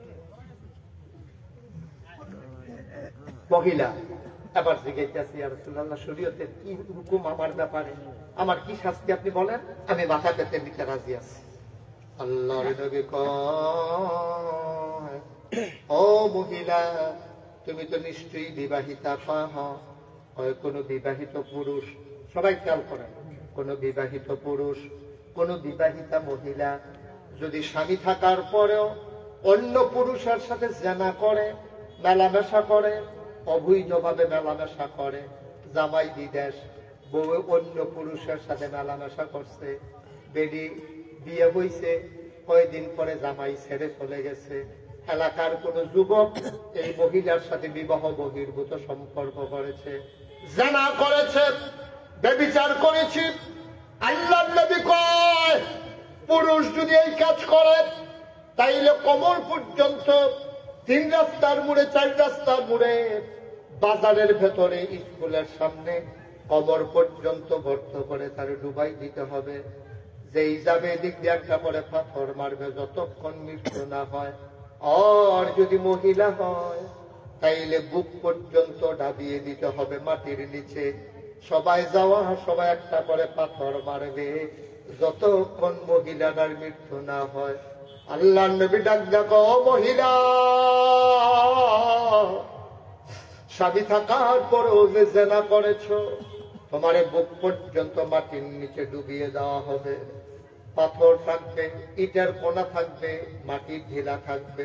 মহিলা এবার জিজ্ঞাসা ইয়া রাসূলুল্লাহ শরীয়তের কি হুকুম আমার ব্যাপারে, আমার কি শাস্তি আপনি বলেন, আমি মাথা পেতে নিতে রাজি আছি। আল্লাহর নবী কয়, ও মহিলা তুমি তো নিশ্চয়ই বিবাহিতা। হয় কোন বিবাহিত পুরুষ, সবাই খেয়াল করেন, কোন বিবাহিত পুরুষ, কোন বিবাহিতা মহিলা যদি স্বামী থাকার পরেও অন্য পুরুষের সাথে জেনা করে, মেলামেশা করে, অবৈধভাবে মেলামেশা করে, জামাই বিদেশ, বউ অন্য পুরুষের সাথে মেলামেশা করছে, বেডি বিয়ে হইছে, কয়েকদিন পরে জামাই ছেড়ে চলে গেছে, এলাকার কোন যুবক এই মহিলার সাথে বিবাহ বহির্ভূত সম্পর্ক করেছে, জানা করেছে, ব্যভিচার করেছি, আল্লাহর নবী কয় পুরুষ যদি এই কাজ করে তাইলে কোমর পর্যন্ত তিন রাস্তার মোড়ে, চার রাস্তার মোড়ে, বাজারের ভেতরে, স্কুলের সামনে কোমর পর্যন্ত গর্ত করে তার ডুবাই দিতে হবে। যেই যাবে এদিক দিয়ে একটা পরে পাথর মারবে যতক্ষণ মৃত্যু না হয়। আর যদি মহিলা হয় তাইলে বুক পর্যন্ত ডাবিয়ে দিতে হবে মাটির নিচে। সবাই যাওয়া, সবাই একটা করে পাথর মারবে যতক্ষণ মহিলাটার মৃত্যু না হয়। আল্লাহ নবী ডাক দেখো, মহিলা স্বামী থাকার পরেও যে জেনা করেছ, তোমার বুক পর্যন্ত মাটির নিচে ডুবিয়ে দেওয়া হবে। পাথর থাকবে, ইটের কোনা থাকবে, মাটির ঢিলা থাকবে,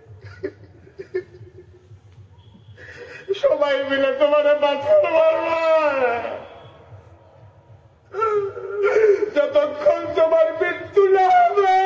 সবাই মিলে তোমার পাথর মারবে যতক্ষণ তোমার মৃত্যু না হবে।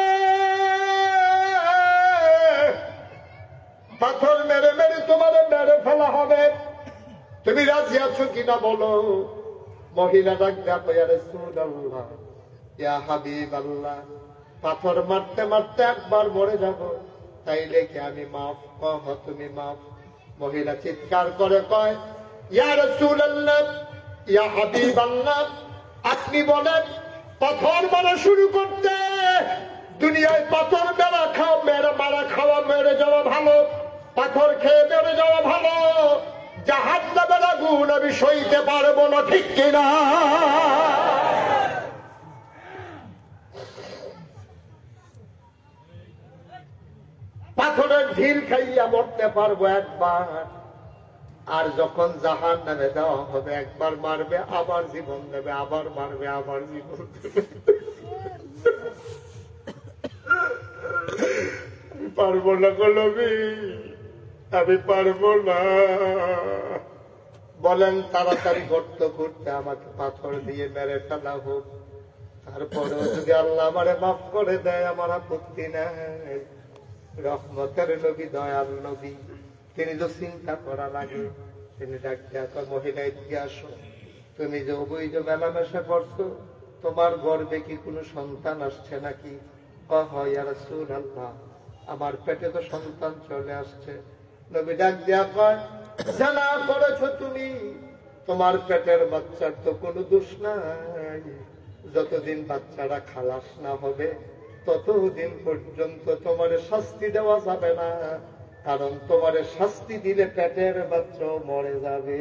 পাথর মেরে মেরে তোমার মেরে ফেলা হবে। তুমি রাজি আছো কিনা বলো। মহিলা ডাক দেখো, ইয়া রাসূলুল্লাহ, ইয়া হাবিবাল্লাহ, পাথর মারতে মারতে একবার মরে যাব, তাইলে কি আমি মাফ? কহ তুমি মাফ। মহিলা চিৎকার করে কয়, ইয়া রাসূলুল্লাহ, ইয়া হাবিবাল্লাহ, আপনি বলেন পাথর মারা শুরু করতে দুনিয়ায় পাথর মেরা খাওয়া, মেরে মারা খাওয়া, মেরে যাওয়া ভালো, পাথর খেয়ে মেরে যাওয়া ভালো, জাহান্নামের আগুন আমি সইতে পারবো না, ঠিক কিনা? পাথরের ঢিল খাইয়া মরতে পারবো একবার, আর যখন জাহান্নামে দেওয়া হবে একবার মারবে, আবার জীবন দেবে, আবার মারবে, আবার জীবন দেবে। পারবো না গো নবী, আমি পারবো না। বলেন তাড়াতাড়ি গর্ত করতে, আমাকে পাথর দিয়ে মেরে ফেলা হোক, তারপরেও যদি আল্লাহ আমারে মাফ করে দেয় আমার আপত্তি নাই। রহমতের নবী, দয়াল নবী, তিনি তো চিন্তা করা লাগে। তিনি ডাক্তার, মহিলা এদিকে আসো, তুমি যে অবৈধ মেলামেশা করছো, তোমার গর্ভে কি কোনো সন্তান আসছে নাকি? ইয়া রাসূলুল্লাহ, আমার পেটে তো সন্তান চলে আসছে। নবী ডাক দিয়া কয়, জানা করেছো তুমি, তোমার পেটের বাচ্চার তো কোনো দোষ নাই। যতদিন বাচ্চারা খালাস না হবে ততদিন পর্যন্ত তোমার শাস্তি দেওয়া যাবে না, কারণ তোমার শাস্তি দিলে পেটের বাচ্চাও মরে যাবে,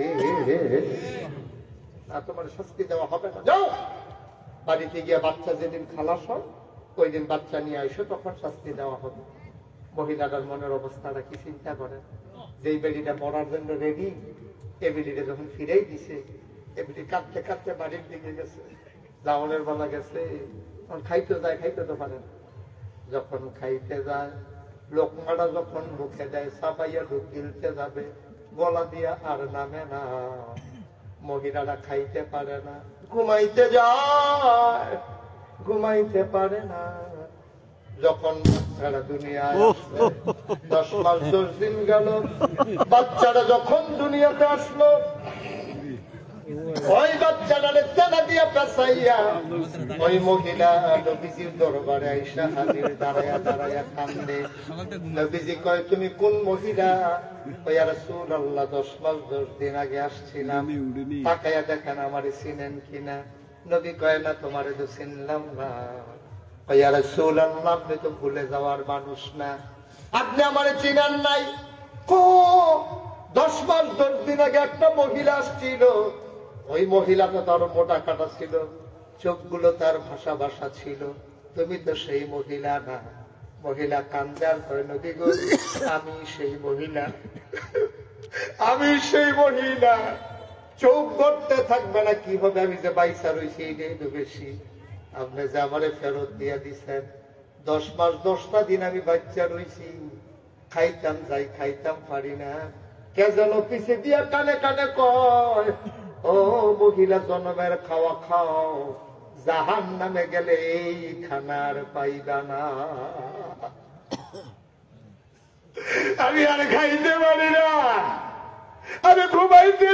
না তোমার শাস্তি দেওয়া হবে না। যাও বাড়িতে গিয়ে বাচ্চা যেদিন খালাস হয় ওই দিন বাচ্চা নিয়ে আইসো, তখন শাস্তি দেওয়া হবে। মহিলাটার মনের অবস্থাটা কি চিন্তা করে, যেই বেডিটা মরার জন্য রেডি, এ বেডিটা যখন ফিরেই দিছে, এ বেডি কাঁদতে কাঁদতে বাড়ির দিকে গেছে, যাওয়ানের বেলা গেছে, খাইতে যায়, খাইতে তো পারে না। যখন খাইতে যায়, লোকমাটা যখন মুখে দেয়, চাপাইয়া ঢুক গিলতে যাবে, গলা দিয়া আর নামে না। মহিলারা খাইতে পারে না, ঘুমাইতে যায়, ঘুমাইতে পারে না। যখন বাচ্চারা দুনিয়ায় আসলো, দশ মাস দশ দিন গেল, বাচ্চারা যখন দুনিয়াতে আসলো, ওই বাচ্চাটারে তেনা দিয়া পেঁচাইয়া ওই মহিলা নবীজির দরবারে আইসা হাজির, দাঁড়াইয়া দাঁড়াইয়া কান্দে। নবীজি কয়, তুমি কোন মহিলা? ওই ইয়া রাসূলুল্লাহ, দশ মাস দশ দিন আগে আসছিলাম, তাকাইয়া দেখেন আমারে চিনেন কিনা? নবী কয়, না তোমারে তো চিনলাম না। ওই ইয়া রাসূলুল্লাহ, আপনি তো ভুলে যাওয়ার মানুষ না, আপনি আমারে চিনেন নাই। কো দশ মাস দশ দিন আগে একটা মহিলা আসছিল, ওই মহিলাটা তার মোটা কাটা ছিল, চোখগুলো তার ভাষা ভাষা ছিল। তুমি তো সেই মহিলা না। মহিলা কান্দার করে, নবী গো আমি সেই মহিলা, আমি সেই মহিলা। চোখ গড়তে থাকবে না কিভাবে আমি যে বাইসা রয়েছি এইটাই তো বেশি। আপনি যে আমারে ফেরত দিয়ে দিচ্ছেন, দশ মাস দশটা দিন আমি বাচ্চা রয়েছি, খাইতাম যাই খাইতাম পারি না। কে যেন পিছিয়ে দিয়া কানে কানে কয়, ও মহিলা জন্মের খাওয়া খাও, জাহান নামে গেলে এই খানার পাইবা না। আমি আর খাইতে পারি না, আমি ঘুমাইতে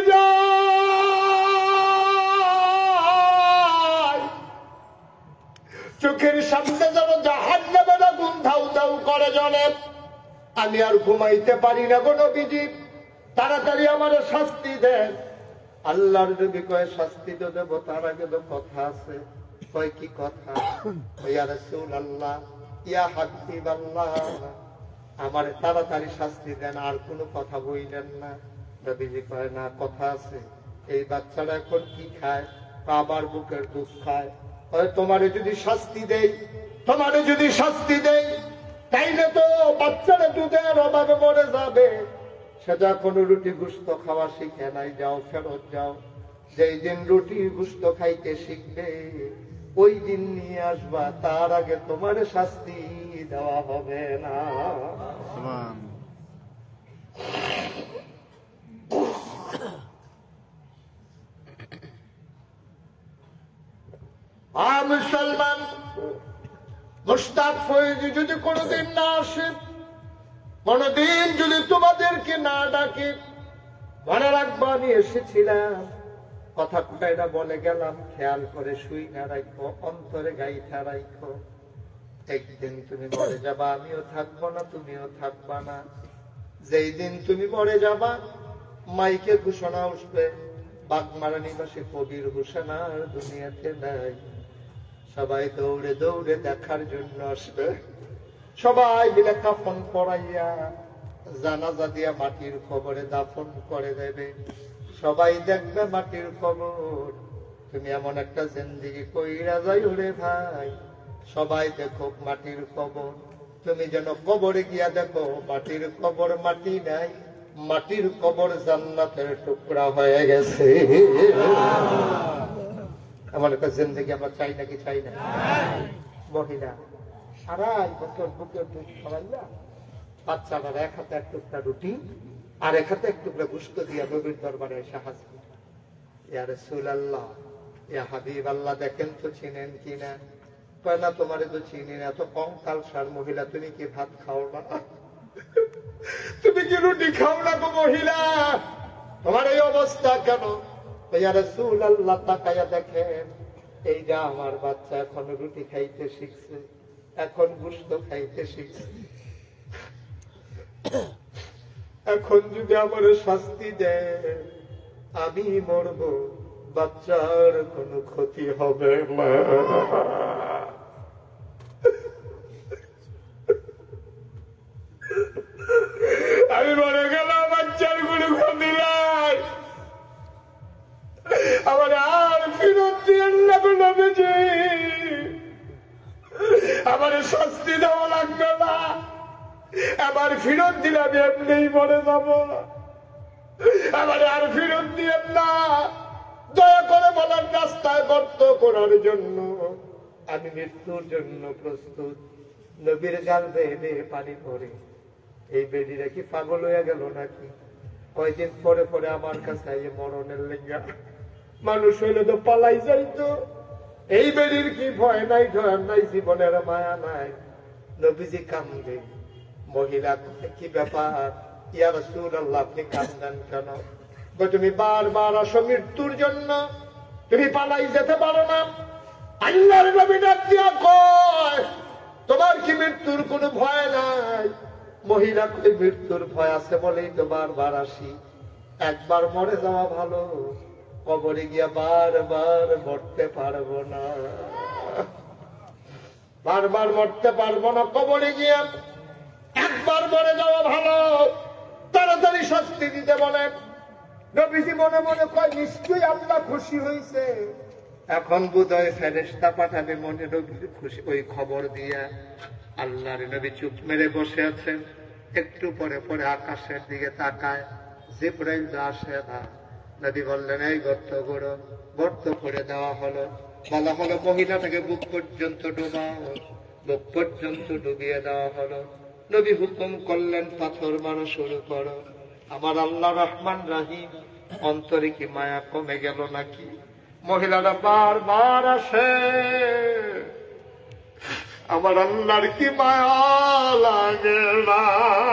যাই, চোখের সামনে যেন জাহান নামে না গুণ ধাউ ধাউ করে জলে। আমি আর ঘুমাইতে পারি না গো নবীজি, তাড়াতাড়ি আমার শাস্তি দেন। আল্লাহর নবী কয় শাস্তি তো দেবো, তার আগে তো কথা আছে। কয় কি কথা? ইয়া রাসূলুল্লাহ, ইয়া হাবিবাল্লাহ, আমার তাড়াতাড়ি শাস্তি দেন, আর কোনো কথা বইলেন না। নবীজি কয় না, কথা আছে। এই বাচ্চারা এখন কি খায়? আমার বুকের দুধ খায়। তোমারে যদি শাস্তি দেই, তোমারে যদি শাস্তি দেই, তাইলে তো বাচ্চারা দুধের অভাবে মরে যাবে। সেটা কোনো রুটি গুস্ত খাওয়া শিখে নাই, যাও ফেরত যাও। যেই দিন রুটি গুস্ত খাইতে শিখবে ওই দিন নিয়ে আসবা, তার আগে তোমার শাস্তি দেওয়া হবে না। আর মুসলমান মুশতাক ফয়েজি যদি কোনদিন না আসে, কোনদিন যদি তোমাদেরকে না ডাকে, মনে রাখবা আমি এসেছিলাম, কথা কয়টা বলে গেলাম, খেয়াল করে শুই না রাখো, অন্তরে গাইথা রাখো। একদিন তুমি মরে যাবা, আমিও থাকবো না, তুমিও থাকবা না। যেই দিন তুমি মরে যাবা, মাইকে ঘোষণা উঠবে, বাগমারা নিবাসী কবির হোসেন আর দুনিয়াতে নাই। সবাই দৌড়ে দৌড়ে দেখার জন্য আসবে, সবাই মিলে কাফন পরাইয়া জানাজা দিয়া মাটির কবরে দাফন করে দেবে। সবাই দেখবে মাটির কবর। তুমি এমন একটা জিন্দেগি কইরা যাই ওরে ভাই, সবাই দেখো মাটির কবর। তুমি যেন কবরে গিয়া দেখো মাটির কবর মাটি নাই, মাটির কবর জান্নাতের টুকরা হয়ে গেছে। এমন একটা জিন্দেগি আমরা চাই নাকি চাই না? মহিলা সারাই বছর বুকের দুধ খাওয়াইয়া বাচ্চাটার এক হাতে এক টুকরা রুটি আর এক হাতে এক টুকরা গুস্ত দিয়া নবীর দরবারে এসে হাজির। ইয়া রাসূলুল্লাহ, ইয়া হাবিবাল্লাহ, দেখেন তো চিনেন কিনা? কয় না, তোমারে তো চিনি না, এত কঙ্কাল সার মহিলা, তুমি কি ভাত খাও না? তুমি কি রুটি খাও না গো মহিলা? তোমার এই অবস্থা কেন? ইয়া রাসূলুল্লাহ, তাকায়া দেখেন, এই যে আমার বাচ্চা এখন রুটি খাইতে শিখছে, এখন গুস্ত খাইতে শিখছে। এখন যদি আমার শাস্তি দেয়, আমি মরব, বাচ্চার কোনো ক্ষতি হবে না। আমি মরে গেলাম, বাচ্চার কোনো ক্ষতি নাই, আমার আর ফিরত দিয়েন না নবীজি, আমার শাস্তি দেওয়া লাগবে না, আবার ফিরত দিলে আমি এমনিই মরে যাব, আমার আর ফিরত দিয়েন না। দয়া করে বলার রাস্তায় গর্ত করার জন্য আমি মৃত্যুর জন্য প্রস্তুত। নবীর গাল বেয়ে পানি পড়ে। এই বেডিরা কি পাগল হয়ে গেল নাকি? কয়দিন পরে পরে আমার কাছে মরণের লেগা, মানুষ হইলে তো পালাই যাইতো। এই বেডির কি ভয় নাই, ডর নাই, জীবনের মায়া নাই। নবীজি কান্দে। মহিলা কি ব্যাপার? ইয়া রাসূলুল্লাহ, আপনি কান্দেন কেন? তুমি বারবার আসো মৃত্যুর জন্য, তুমি পালাই যেতে পারো না। আল্লাহর নবী ডাক দিয়া কয়, তোমার কি মৃত্যুর কোনো ভয় নাই? মহিলা কই, মৃত্যুর ভয় আছে বলেই তো বারবার আসি। একবার মরে যাওয়া ভালো, কবরে গিয়া বারবার মরতে পারবো না, বারবার মরতে পারবো না। কবরে গিয়া একবার মরে যাওয়া ভালো, তাড়াতাড়ি শাস্তি দিতে বলেন। নবীজি মনে মনে কয় নিশ্চয়ই আল্লাহ খুশি হয়েছে, এখন বোধহয় ফেরেশতা পাঠাবে মনে নবীর খুশি ওই খবর দিয়া। আল্লাহর নবী চুপ মেরে বসে আছেন। একটু পরে পরে আকাশের দিকে তাকায়, জিবরাইল আসে না। নবী বললেন এই গর্ত করো। গর্ত করে দেওয়া হলো। বলা হলো মহিলাটাকে বুক পর্যন্ত ডুবাও। বুক পর্যন্ত ডুবিয়ে দেওয়া হলো। নবী হুকুম করলেন পাথর মারা শুরু করো। আমার আল্লাহ রহমান রাহিম, অন্তরে কি মায়া কমে গেল নাকি? মহিলারা বারবার আসে, আমার আল্লাহর কি মায়া লাগে না?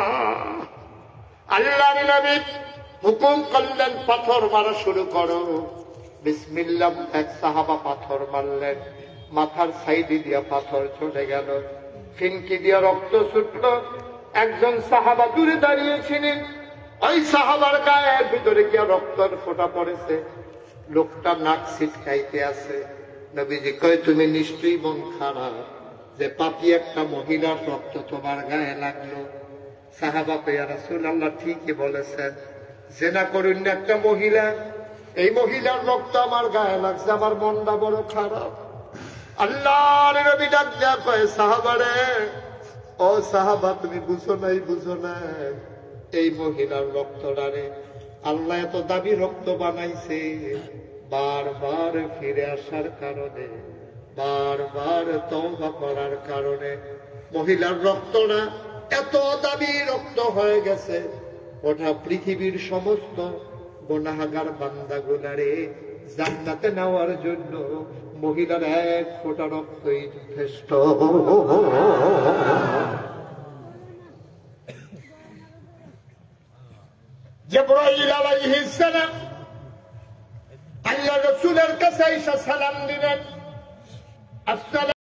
আল্লাহর নবী হুকুম করলেন পাথর মারা শুরু করো। বিসমিল্লাহ। এক সাহাবা পাথর মারলেন, মাথার সাইডে দিয়া পাথর চলে গেল, ফিনকি দিয়া রক্ত ছুটল। একজন সাহাবা দূরে দাঁড়িয়েছিলেন, ওই সাহাবার গায়ের ভিতরে গিয়া রক্তের ফোঁটা পড়েছে, লোকটা নাক ছিটকাইতে আছে। নবীজি কয় তুমি নিশ্চয়ই মন খারাপ যে পাপী একটা মহিলার রক্ত তোমার গায়ে লাগলো। সাহাবা পেয়া রাসূলুল্লাহ ঠিকই বলেছেন, জেনা করুন একটা মহিলা, এই মহিলার রক্ত আমার গায়ে লাগছে, আমার মনটা বড় খারাপ। আল্লাহর নবী ডাক দেয়া কয় সাহাবারে, ও সাহাবা তুমি বুঝো নাই বুঝো না, এই মহিলার রক্তটারে আল্লাহ এত দামি রক্ত বানাইছে বারবার ফিরে আসার কারণে, বারবার তওবা করার কারণে। মহিলার রক্তটা এত দামি রক্ত হয়ে গেছে, ওটা পৃথিবীর সমস্ত গুনাহগার বান্দাগুলারে জান্নাতে নেওয়ার জন্য মহিলার এক ফোঁটা রক্তই যথেষ্ট। জিবরাইল আলাইহিস সালাম আল্লাহ রাসূলের কাছে এসে সালাম দিলেন। আসসালাম